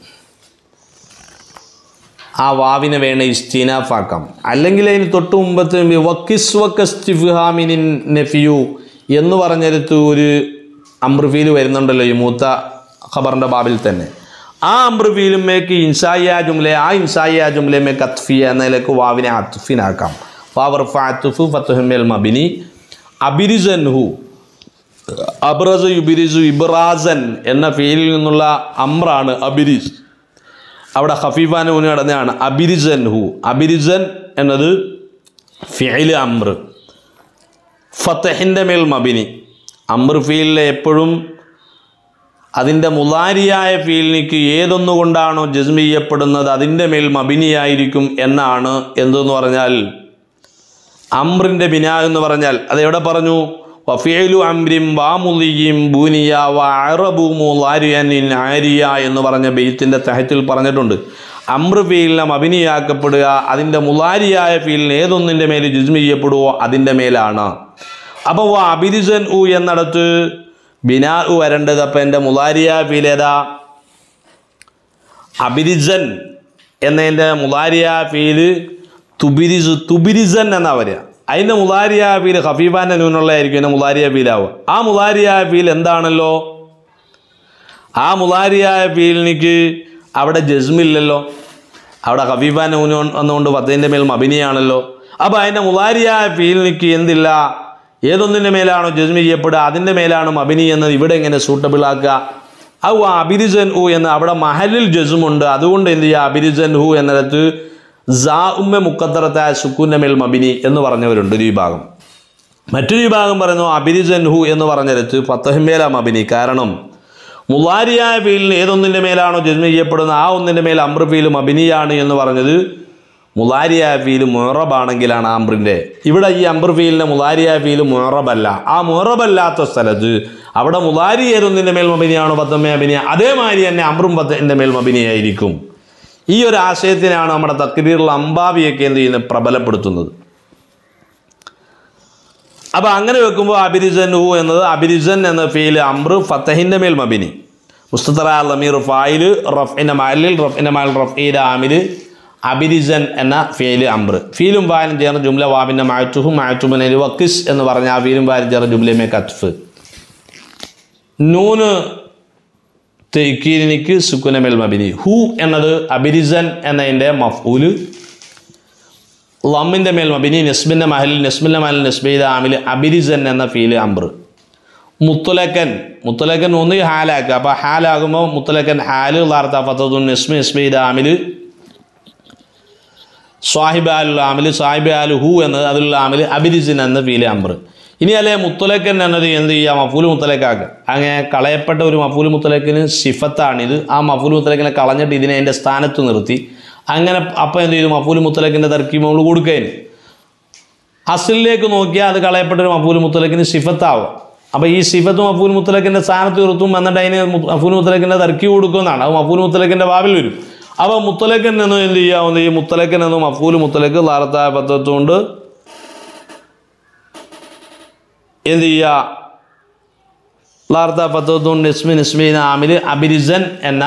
ആ വാവിനെ വേണ ഇസ്തിനാഫാക്കാം. അല്ലെങ്കിൽ അതിന് തൊട്ട് മുമ്പത്തെ വക്കിസ്വക്കസ്തിഫ്ഹാമിനിൻ നഫിയു എന്ന് പറഞ്ഞെടുത്ത് ഒരു അംറ് ഫീൽ വരുന്നുണ്ടല്ലോ ഈ മൂത്ത ഖബറിൻ്റെ ബാബിൽ തന്നെ. ആ അംറ് ഫീലുമേക്ക് ഇൻസായിയ ജുംല, ആ ഇൻസായിയ ജുംലമേക്ക് അത്ഫിയ എന്നതിലേക്ക് വാവിനെ അത്ഫിനാക്കാം. ഫവർഫ അത്ഫു ഫത്ഹുൽ മബിനി അബിരിസൻഹു അബ്റസ യുബിരിസു ഇബ്റാസൻ എന്ന ഫീലിൽ നിന്നുള്ള അമ്രാണ് അബിരിസ്. അവിടെ ഖഫീഫാന ഊന് കടന്നതാണ് അബിരിസൻഹു. അബിരിസൻ എന്നത് ഫിഇൽ അമ്ർ, ഫതഹിൻ്റെ മേൽ മബിനി. അമ്ർ ഫീലിലെ എപ്പോഴും അതിൻ്റെ മുലാരിയായ ഫീലിനിക്ക് ഏതൊന്നുകൊണ്ടാണോ ജസ്മ ചെയ്യപ്പെടുന്നത് അതിൻ്റെ മേൽ മബിനിയായിരിക്കും എന്നാണ്. എന്തെന്ന് പറഞ്ഞാൽ അമ്രിൻ്റെ ബിനാ എന്ന് പറഞ്ഞാൽ അതെവിടെ പറഞ്ഞു? വഫീലു അംരിം വാമുലിയും ബൂനിയ വഅറബു മുലാരിയൻ ആരിയ എന്ന് പറഞ്ഞ ബെയ്ത്തിൻ്റെ തഹത്തിൽ പറഞ്ഞിട്ടുണ്ട്. അമ്ര ഫീലിനെ മബിനിയാക്കപ്പെടുക അതിൻ്റെ മുലാരിയായ ഫീലിന് ഏതൊന്നിൻ്റെ മേൽ ജസ്മ ചെയ്യപ്പെടുവോ അതിൻ്റെ മേലാണ്. അപ്പോൾ അബിരിസൻ ഉ എന്നിടത്ത് ബിനാ ഉ വരേണ്ടത്. അപ്പം എൻ്റെ മുലാരിയായ ഫീൽ ഏതാ? അബിരിസൻ എന്നതിൻ്റെ മുലാരിയായ ഫീല് തുബിരിസൻ എന്നാ വരിക. അതിൻ്റെ മുലാരിയായ ഫീൽ ഖഫീഫാൻ്റെ നൂനുള്ളതായിരിക്കും എൻ്റെ മുലാരിയ ഫീലാവുക. ആ മുലാരിയായ ഫീൽ എന്താണല്ലോ? ആ മുലാരിയായ ഫീലിനിക്ക് അവിടെ ജസ്മില്ലല്ലോ, അവിടെ ഖഫീഫാൻ്റെ നൂന് വന്നുകൊണ്ട് ഫത്തിൻ്റെ മേൽ മബിനിയാണല്ലോ. അപ്പോൾ അതിൻ്റെ മുലാരിയായ ഫീലിനിക്ക് എന്തില്ല? ഏതൊന്നിൻ്റെ മേലാണോ ജസ്മ ചെയ്യപ്പെടുക അതിൻ്റെ മേലാണ് മബിനി എന്നത് ഇവിടെ എങ്ങനെ സൂട്ടബിൾ ആക്കുക? ഔ അബിരിസൻ ഹു എന്ന് അവിടെ മഹലിൽ ജസ്മുണ്ട്. അതുകൊണ്ട് എന്ത് ചെയ്യുക? അബിരിസൻ ഹു എന്നിടത്ത് ഉമ്മ മുക്കത്തറത്തായ സുക്കൂൻ്റെ മേൽ മബിനി എന്ന് പറഞ്ഞവരുണ്ട് ഒരു വിഭാഗം. മറ്റൊരു വിഭാഗം പറയുന്നു അബിരിസൻ ഹു എന്ന് പറഞ്ഞിടത്ത് ഫത്തഹിമേല മബിനി. കാരണം മുലാരിയായ ഫീലിന് ഏതൊന്നിൻ്റെ മേലാണോ ജസ്മ ചെയ്യപ്പെടുന്നത് ആ ഒന്നിൻ്റെ മേൽ അമ്ര ഫീൽ മബിനിയാണ് എന്ന് പറഞ്ഞത് മുലാരിയായ ഫീൽ മുഅറബാണെങ്കിലാണ് അമ്രിൻ്റെ. ഇവിടെ ഈ അമ്ര ഫീലിൻ്റെ മുലാരിയായ ഫീൽ മുഅറബല്ല. ആ മുഅറബല്ലാത്ത സ്ഥലത്ത് അവിടെ മുലാരി ഏതൊന്നിൻ്റെ മേൽ മബിനിയാണോ ഫത്തമേ മബിനിയ അതേമാതിരി തന്നെ അമ്രും ഫത്തഹിൻ്റെ മേൽ മബിനിയായിരിക്കും. ഈ ഒരു ആശയത്തിനാണ് നമ്മുടെ തക്രീറുൽ അംബാവിയൊക്കെ എന്ത് ചെയ്യുന്നത്? പ്രബലപ്പെടുത്തുന്നത്. അപ്പോൾ അങ്ങനെ വെക്കുമ്പോൾ അബിരിസൻ ഹു എന്നത് അബിരിസൻ എന്ന ഫീൽ അമ്ര ഫത്തഹിൻ്റെ മേൽ മബിനി. മുസ്തതറ ലമീർ ഫായിൽ റഫ്ഇൻ്റെ മഹലിൽ റഫ്ഇൻ്റെ മഹൽ റഫ്ഇയുടെ ആമിൽ അബിരിസൻ എന്ന ഫീൽ അമ്ര. ഫീലും ഫായിലും ചേർന്ന ജുംല വാബിൻ്റെ മാറ്റുഹും മാറ്റുബിനെ വക്കിസ് എന്ന് പറഞ്ഞ ആ ഫീലും ഫായിലും ചേർന്ന ജുംലമേ കത്ഫ്. നൂന് തെക്കീനിക്ക് സുക്കുന മേൽ മബിനി. ഹു എന്നത് അബിരിസൻ എന്നതിൻ്റെ മഫ്ഊല്, ലമ്മിൻ്റെ മേൽ മബിനി, നെസ്ബിൻ്റെ മഹലിൽ നെസ്ബിൻ്റെ മഹലിൽ നെസ്ബയുടെ ആമിൽ അബിരിസൻ എന്ന ഫീൽ അമ്ര. മുത്തലക്കൻ ഒന്ന് ഹാലാക്കുക. അപ്പോൾ ഹാലാകുമ്പോൾ മുത്തലക്കൻ ഹാല് ലാർത്ത ഫത്തതുൻ നെസ്ബയുടെ ആമിൽ സ്വാഹിബ് ആലുള്ള ആമിൽ സാഹിബ് ആലു ഹു എന്നത് അതിലുള്ള ആമിൽ അബിരിസൻ എന്ന ഫീൽ അമ്ര. ഇനി അല്ലെ മുത്തലക്കൻ എന്നത് എന്ത് ചെയ്യുക? മഫൂല് മുത്തലക്കാക്കുക. അങ്ങനെ കളയപ്പെട്ട ഒരു മഫൂല് മുത്തലക്കിന് സിഫത്താണിത്. ആ മഫൂല് മുത്തലക്കിനെ കളഞ്ഞിട്ട് ഇതിനെ അതിൻ്റെ സ്ഥാനത്ത് നിർത്തി അങ്ങനെ അപ്പം എന്ത് ചെയ്തു? മഫൂല് മുത്തലക്കിൻ്റെ തർക്കീബ് കൊടുക്കുകയും അസിലേക്ക് നോക്കിയാൽ അത് കളയപ്പെട്ട ഒരു മഫൂല് മുത്തലക്കിന് സിഫത്താവും. അപ്പോൾ ഈ സിഫത്ത് മഫൂൽ മുത്തലക്കിൻ്റെ സ്ഥാനത്ത് നിർത്തും എന്നിട്ട് അതിന് മഫൂൽ മുത്തലക്കിൻ്റെ തർക്കീബ് കൊടുക്കുന്നതാണ്. അത് മഫൂൽ മുത്തലക്കിൻ്റെ ബാബിൽ വരും. അപ്പോൾ മുത്തലക്കൻ എന്ന് എന്ത് ചെയ്യാവുന്ന ഈ മുത്തലക്കൻ എന്ന് മഫൂൽ മുത്തലക്ക് ലാറത്തായ പദ്ധത്തുകൊണ്ട് എന്ത് ചെയ്യുക? ലാർത്ത പത്തോത്തുണ്ട് നിസ്മിൻ ആമിൽ അബിരിസൻ എന്ന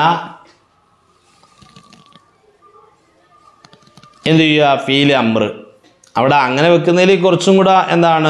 എന്ത് ചെയ്യുക? ഫീൽ അമ്ര. അവിടെ അങ്ങനെ വെക്കുന്നതിൽ കുറച്ചും കൂടെ എന്താണ്?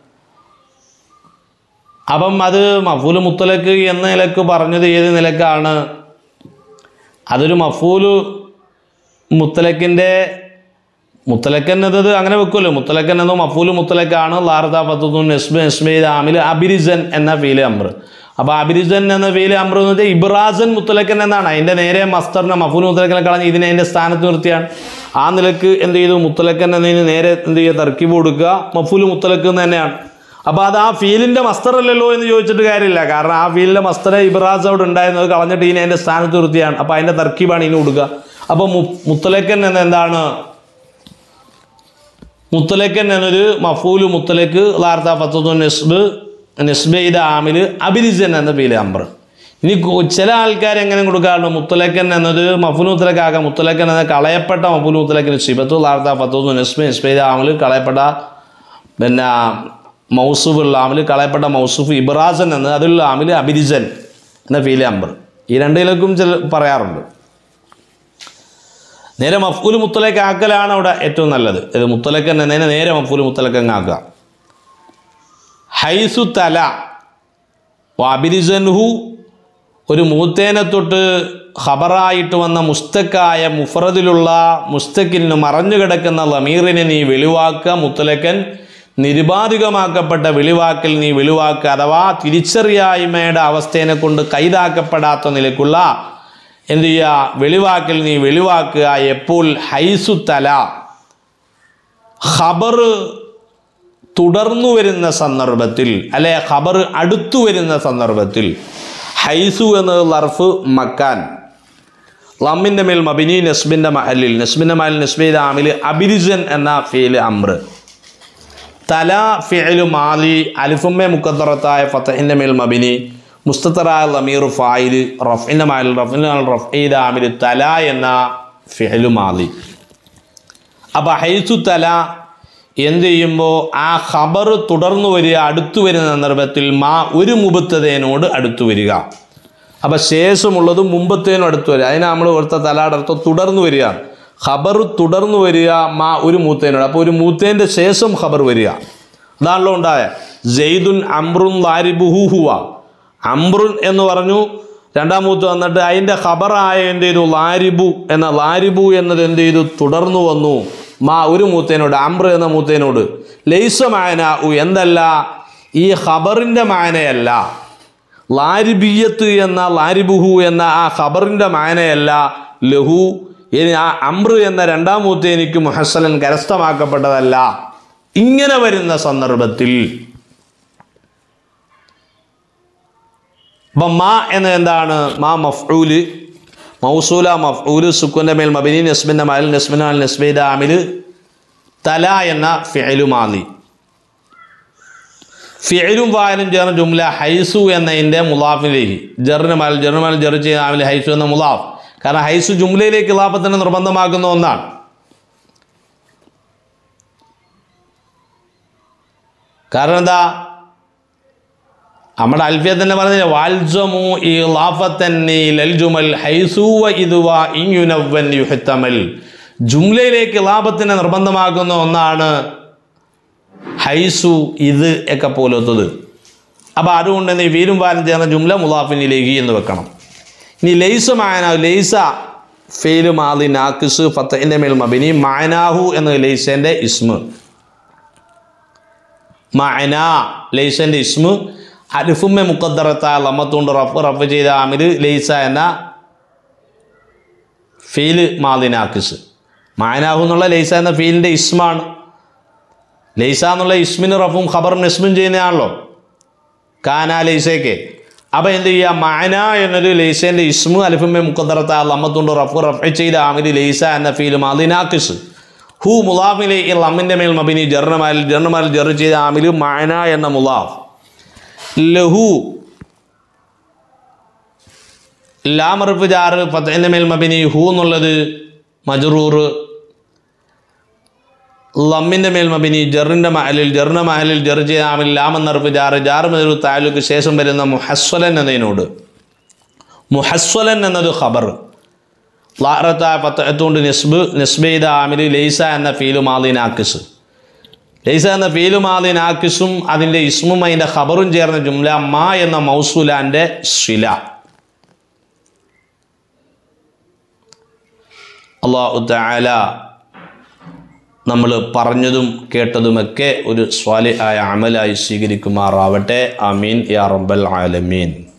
അപ്പം അത് മഫൂല് മുത്തലക്ക് എന്ന നിലക്ക് പറഞ്ഞത് ഏത് നിലക്കാണ്? അതൊരു മഫൂല് മുത്തലക്കിൻ്റെ മുത്തലക്കൻ എന്നത് അങ്ങനെ വെക്കുമല്ലോ. മുത്തലക്കൻ എന്നത് മഫൂല് മുത്തലക്കാണ്. ലാർത്ത ഫത്തുൻ നെസ്ബയുടെ ആമിൽ അബിരിസൻ എന്ന ഫീൽ അമ്ര. അപ്പോൾ അബിരിസൻ എന്ന ഫീൽ അമ്ര എന്ന് വെച്ചാൽ ഇബ്രാസൻ മുത്തലക്കൻ എന്നാണ്. അതിൻ്റെ നേരെ മസ്തറിനെ മഫൂല് മുത്തലക്കനെ കളഞ്ഞ് ഇതിനെ അതിൻ്റെ സ്ഥാനത്ത് നിർത്തിയാണ്. ആ നിലക്ക് എന്ത് ചെയ്തു? മുത്തലക്കൻ എന്നതിന് നേരെ എന്ത് ചെയ്യുക? തർക്കീബ് കൊടുക്കുക. മഫൂല് മുത്തലക്ക് എന്ന് തന്നെയാണ്. അപ്പോൾ അത് ആ ഫീലിൻ്റെ മസ്തറല്ലല്ലോ എന്ന് ചോദിച്ചിട്ട് കാര്യമില്ല. കാരണം ആ ഫീലിൻ്റെ മസ്തറെ ഇബ്രാസ് അവിടെ ഉണ്ടായിരുന്നത് കളഞ്ഞിട്ട് ഇതിനെ അതിൻ്റെ സ്ഥാനത്ത് നിർത്തിയാണ്. അപ്പോൾ അതിൻ്റെ തർക്കീബാണ് ഇതിന് കൊടുക്കുക. അപ്പോൾ മുത്തലക്കൻ എന്ന എന്താണ്? മുത്തലക്കൻ എന്നൊരു മഫൂല് മുത്തലക്ക് ലാർത്ത ഫത്തുൻ നെസ്ബയുടെ ആമിൽ അബിരിസൻ എന്ന ഫീൽ അമ്ര. ഇനി ചില ആൾക്കാർ എങ്ങനെ കൊടുക്കാറുണ്ട്? മുത്തലക്കൻ എന്നത് മഫ്ഊൽ മുത്തലക്കാകാം. മുത്തലക്കൻ എന്നത് കളയപ്പെട്ട മഫ്ഊൽ മുത്തലക്കിന് സിബത്തു ലാർത്ത ഫത്തൂസ് നിസ്ബൈദ ആമൽ കളയപ്പെട്ട പിന്നെ മൗസൂഫുള്ള ആമൽ കളയപ്പെട്ട മൗസൂഫ് ഇബ്രാസൻ എന്നത് അതിലുള്ള ആമൽ അബിരിസൻ എന്ന ഫീല് അംബർ. ഈ രണ്ടിലേക്കും ചില പറയാറുണ്ട്. നേരെ മഫ്ഊൽ മുത്തലക്ക് ആക്കലാണ് അവിടെ ഏറ്റവും നല്ലത്. ഇത് മുത്തലക്കൻ എന്നതിനെ നേരെ മഫ്ഊൽ മുത്തലക്കൻ ആക്കുക. ഹൈസു തല അബിരിസൻഹു ഒരു മൂത്തേനെ തൊട്ട് ഖബറായിട്ട് വന്ന മുസ്തക്കായ മുഫ്രദിലുള്ള മുസ്തക്കിന് മറഞ്ഞു കിടക്കുന്ന ലമീറിനെ നീ വെളിവാക്കുക. മുത്തലക്കൻ നിരുപാധികമാക്കപ്പെട്ട വെളിവാക്കൽ നീ വെളിവാക്കുക. അഥവാ തിരിച്ചറിയായ്മയുടെ അവസ്ഥയെ കൊണ്ട് കൈതാക്കപ്പെടാത്ത നിലക്കുള്ള എന്ത് ചെയ്യുക? വെളിവാക്കൽ നീ വെളിവാക്കുക. എപ്പോൾ? ഹൈസു തല ഖബർ തുടർന്നു വരുന്ന സന്ദർഭത്തിൽ, അല്ലെ ഖബർ അടുത്തു വരുന്ന സന്ദർഭത്തിൽ. ഹൈസു എന്നത് ലർഫ് മക്കാൻ, ലമ്മിൻ്റെ മേൽ മബിനി, നസ്ബിൻ്റെ മഹലിൽ, നസ്ബിൻ്റെ മഹലിൽ നസ്ബിയുടെ ആമിൽ അബിരിസൻ എന്ന ഫീല് അംർ. തല ഫിഅലു മാലി, അലിഫുമ്മെ മുഖദ്ദറത്തായ ഫതഹിൻ്റെ മേൽ മബിനി, മുസ്തത്തറായ ലമീർ ഫായിൽ, റഫ്ഇൻ്റെ മഹലിൽ റഫ്ഇയുടെ ആമിൽ തല എന്ന ഫിഅലു മാലി. അപ്പോൾ ഹൈസു തല എന്ത് ചെയ്യുമ്പോൾ ആ ഖബർ തുടർന്നു വരിക, അടുത്തു വരുന്ന സന്ദർഭത്തിൽ ഒരു മുബത്തതേനോട് അടുത്തു വരിക. അപ്പം ശേഷമുള്ളത് മുമ്പത്തേനോട് അടുത്ത് വരിക. അതിന് നമ്മൾ കൊടുത്ത തലാടെ അർത്ഥം തുടർന്നു വരിക. ഖബർ തുടർന്നു വരിക ഒരു മൂത്തേനോട്. അപ്പോൾ ഒരു മൂത്തേൻ്റെ ശേഷം ഖബർ വരിക. അതാണല്ലോ ഉണ്ടായ സെയ്ദുൻ അംറുൻ ലാരിബുഹു ഹുവ. അംറുൻ എന്ന് പറഞ്ഞു, രണ്ടാം മൂത്ത് വന്നിട്ട് അതിൻ്റെ ഖബറായ എന്ത് ചെയ്തു? ലാരിബു എന്ന ലാരിബു എന്നത് എന്ത് ചെയ്തു? തുടർന്നു വന്നു ഒരു മൂത്തേനോട്, അംർ എന്ന മൂത്തേനോട്. ലൈസ മാന എന്തല്ല? ഈ ഖബറിൻ്റെ മാനയല്ല. ലാരിബിയത്ത് എന്ന ലാരിബുഹു എന്ന ആ ഖബറിൻ്റെ മാനയല്ല. ലഹു ആ അംർ എന്ന രണ്ടാം മൂത്തേനിക്ക് മുഹസ്സലൻ കരസ്ഥമാക്കപ്പെട്ടതല്ല. ഇങ്ങനെ വരുന്ന സന്ദർഭത്തിൽ അപ്പം എന്നത് എന്താണ്? മഫ്ഊല് മൗസൂല മഫ്ഊല് സുക്കൂൻ്റെ മേൽ മബിനി, നസ്ബിൻ്റെ മഹലിൽ നസ്ബിൻ്റെ ആമിൽ തല എന്ന ഫിഅലു മാലി. ഫിഅലും ഫായിലും ചേർന്ന ജുംല ഹൈസു എന്നതിൻ്റെ മുലാഫിലേക്ക് ജറിന് മൽ ജറ് ചെയ്യുന്ന ആമിൽ ഹൈസു എന്ന മുലാഫ്. കാരണം ഹൈസു ജുംലയിലേക്ക് ഇളാഫത്തിന് നിർബന്ധമാക്കുന്ന ഒന്നാണ്. കാരണം എന്താ? നമ്മുടെ അൽഫിയ തന്നെ പറഞ്ഞില്ല, വാൽസമു ഇളാഫത്തന്നി ലൽ ജുമൽ ഹൈസു വ ഇദ്വ ഇൻ യുനവ്വൻ യുഹ്തമൽ. ജുംലയിലേക്ക് ഇളാഫത്തിനെ നിർബന്ധമാക്കുന്ന ഒന്നാണ് ഹൈസു, ഇത് ഒക്കെ പോലത്തത്. അപ്പോൾ അതുകൊണ്ട് തന്നെ വീരും വാലും ചേർന്ന ജുംല മുലാഫിനിലേക്ക് എന്ന് വെക്കണം. ഇനി ലൈസ മായന, ലൈസ ഫെയില് മാലി നാക്കിസ് ഫത്തഹിൻ്റെ മേൽ മബിനി, മായനാഹു എന്ന ലൈസൻ്റെ ഇസ്മ്. മായന ലൈസൻ്റെ ഇസ്മ് അലിഫുമ്മെ മുഖദ്ദറത്തായ ലമ്മത്തുകൊണ്ട് റഫ് ചെയ്ത ആമിൽ ലൈസ എന്ന ഫീല് മാലി നാക്കിസ്. മായനാഹു എന്നുള്ള ലൈസ എന്ന ഫീലിൻ്റെ ഇസ്മാണ്. ലൈസ എന്നുള്ള ഇസ്മിന് റഫും ഖബറും നസ്ബും ചെയ്യുന്നതാണല്ലോ കാന ലൈസയ്ക്ക്. അപ്പോൾ എന്ത് ചെയ്യുക? മാന എന്നൊരു ലൈസേൻ്റെ ഇസ്മു അലിഫുമ്മെ മുഖദ്ദറത്തായ ലമ്മത്തുകൊണ്ട് റഫ് ചെയ്ത ആമിൽ ലൈസ എന്ന ഫീല് മാലി നാക്കിസ്. ഹു മുലാഫിലേക്ക് ലമ്മിൻ്റെ മേൽ മബിനി ജർണമാൽ ജറ് ചെയ്ത ആമിൽ മാന എന്ന മുലാഫ്. ലഹു ലാമർഫ് ജാറ് ഫതഹിൻ്റെ മേൽ മബിനി, ഹു എന്നുള്ളത് മജ്റൂർ, ലമ്മിൻ്റെ മേൽ മബിനി ജറിൻ്റെ മഹലിൽ ജറ് ചെയ്ത ആമിൽ ലാമെന്നർഫ് ജാറ് മജ്റൂർ താലൂക്ക് ശേഷം വരുന്ന മുഹസ്വലൻ എന്നതിനോട്. മുഹസ്വലൻ എന്നത് ഖബർ, ലാറത്തായ ഫത്തഹത്തുകൊണ്ട് നസ്ബ് ചെയ്ത ആമിൽ ലൈസ എന്ന ഫീലു മാലി നാക്കിസ്. ലൈസ എന്ന ഫീലു മാലി നാക്കിസും അതിൻ്റെ ഇസ്മും അതിൻ്റെ ഖബറും ചേർന്ന ജുംല എന്ന മൗസൂലാൻ്റെ ശില. അല്ലാഹു തആല നമ്മൾ പറഞ്ഞതും കേട്ടതുമൊക്കെ ഒരു സ്വാലിഹായ അമലായി സ്വീകരിക്കുമാറാവട്ടെ. ആമീൻ യാ റബ്ബൽ ആലമീൻ.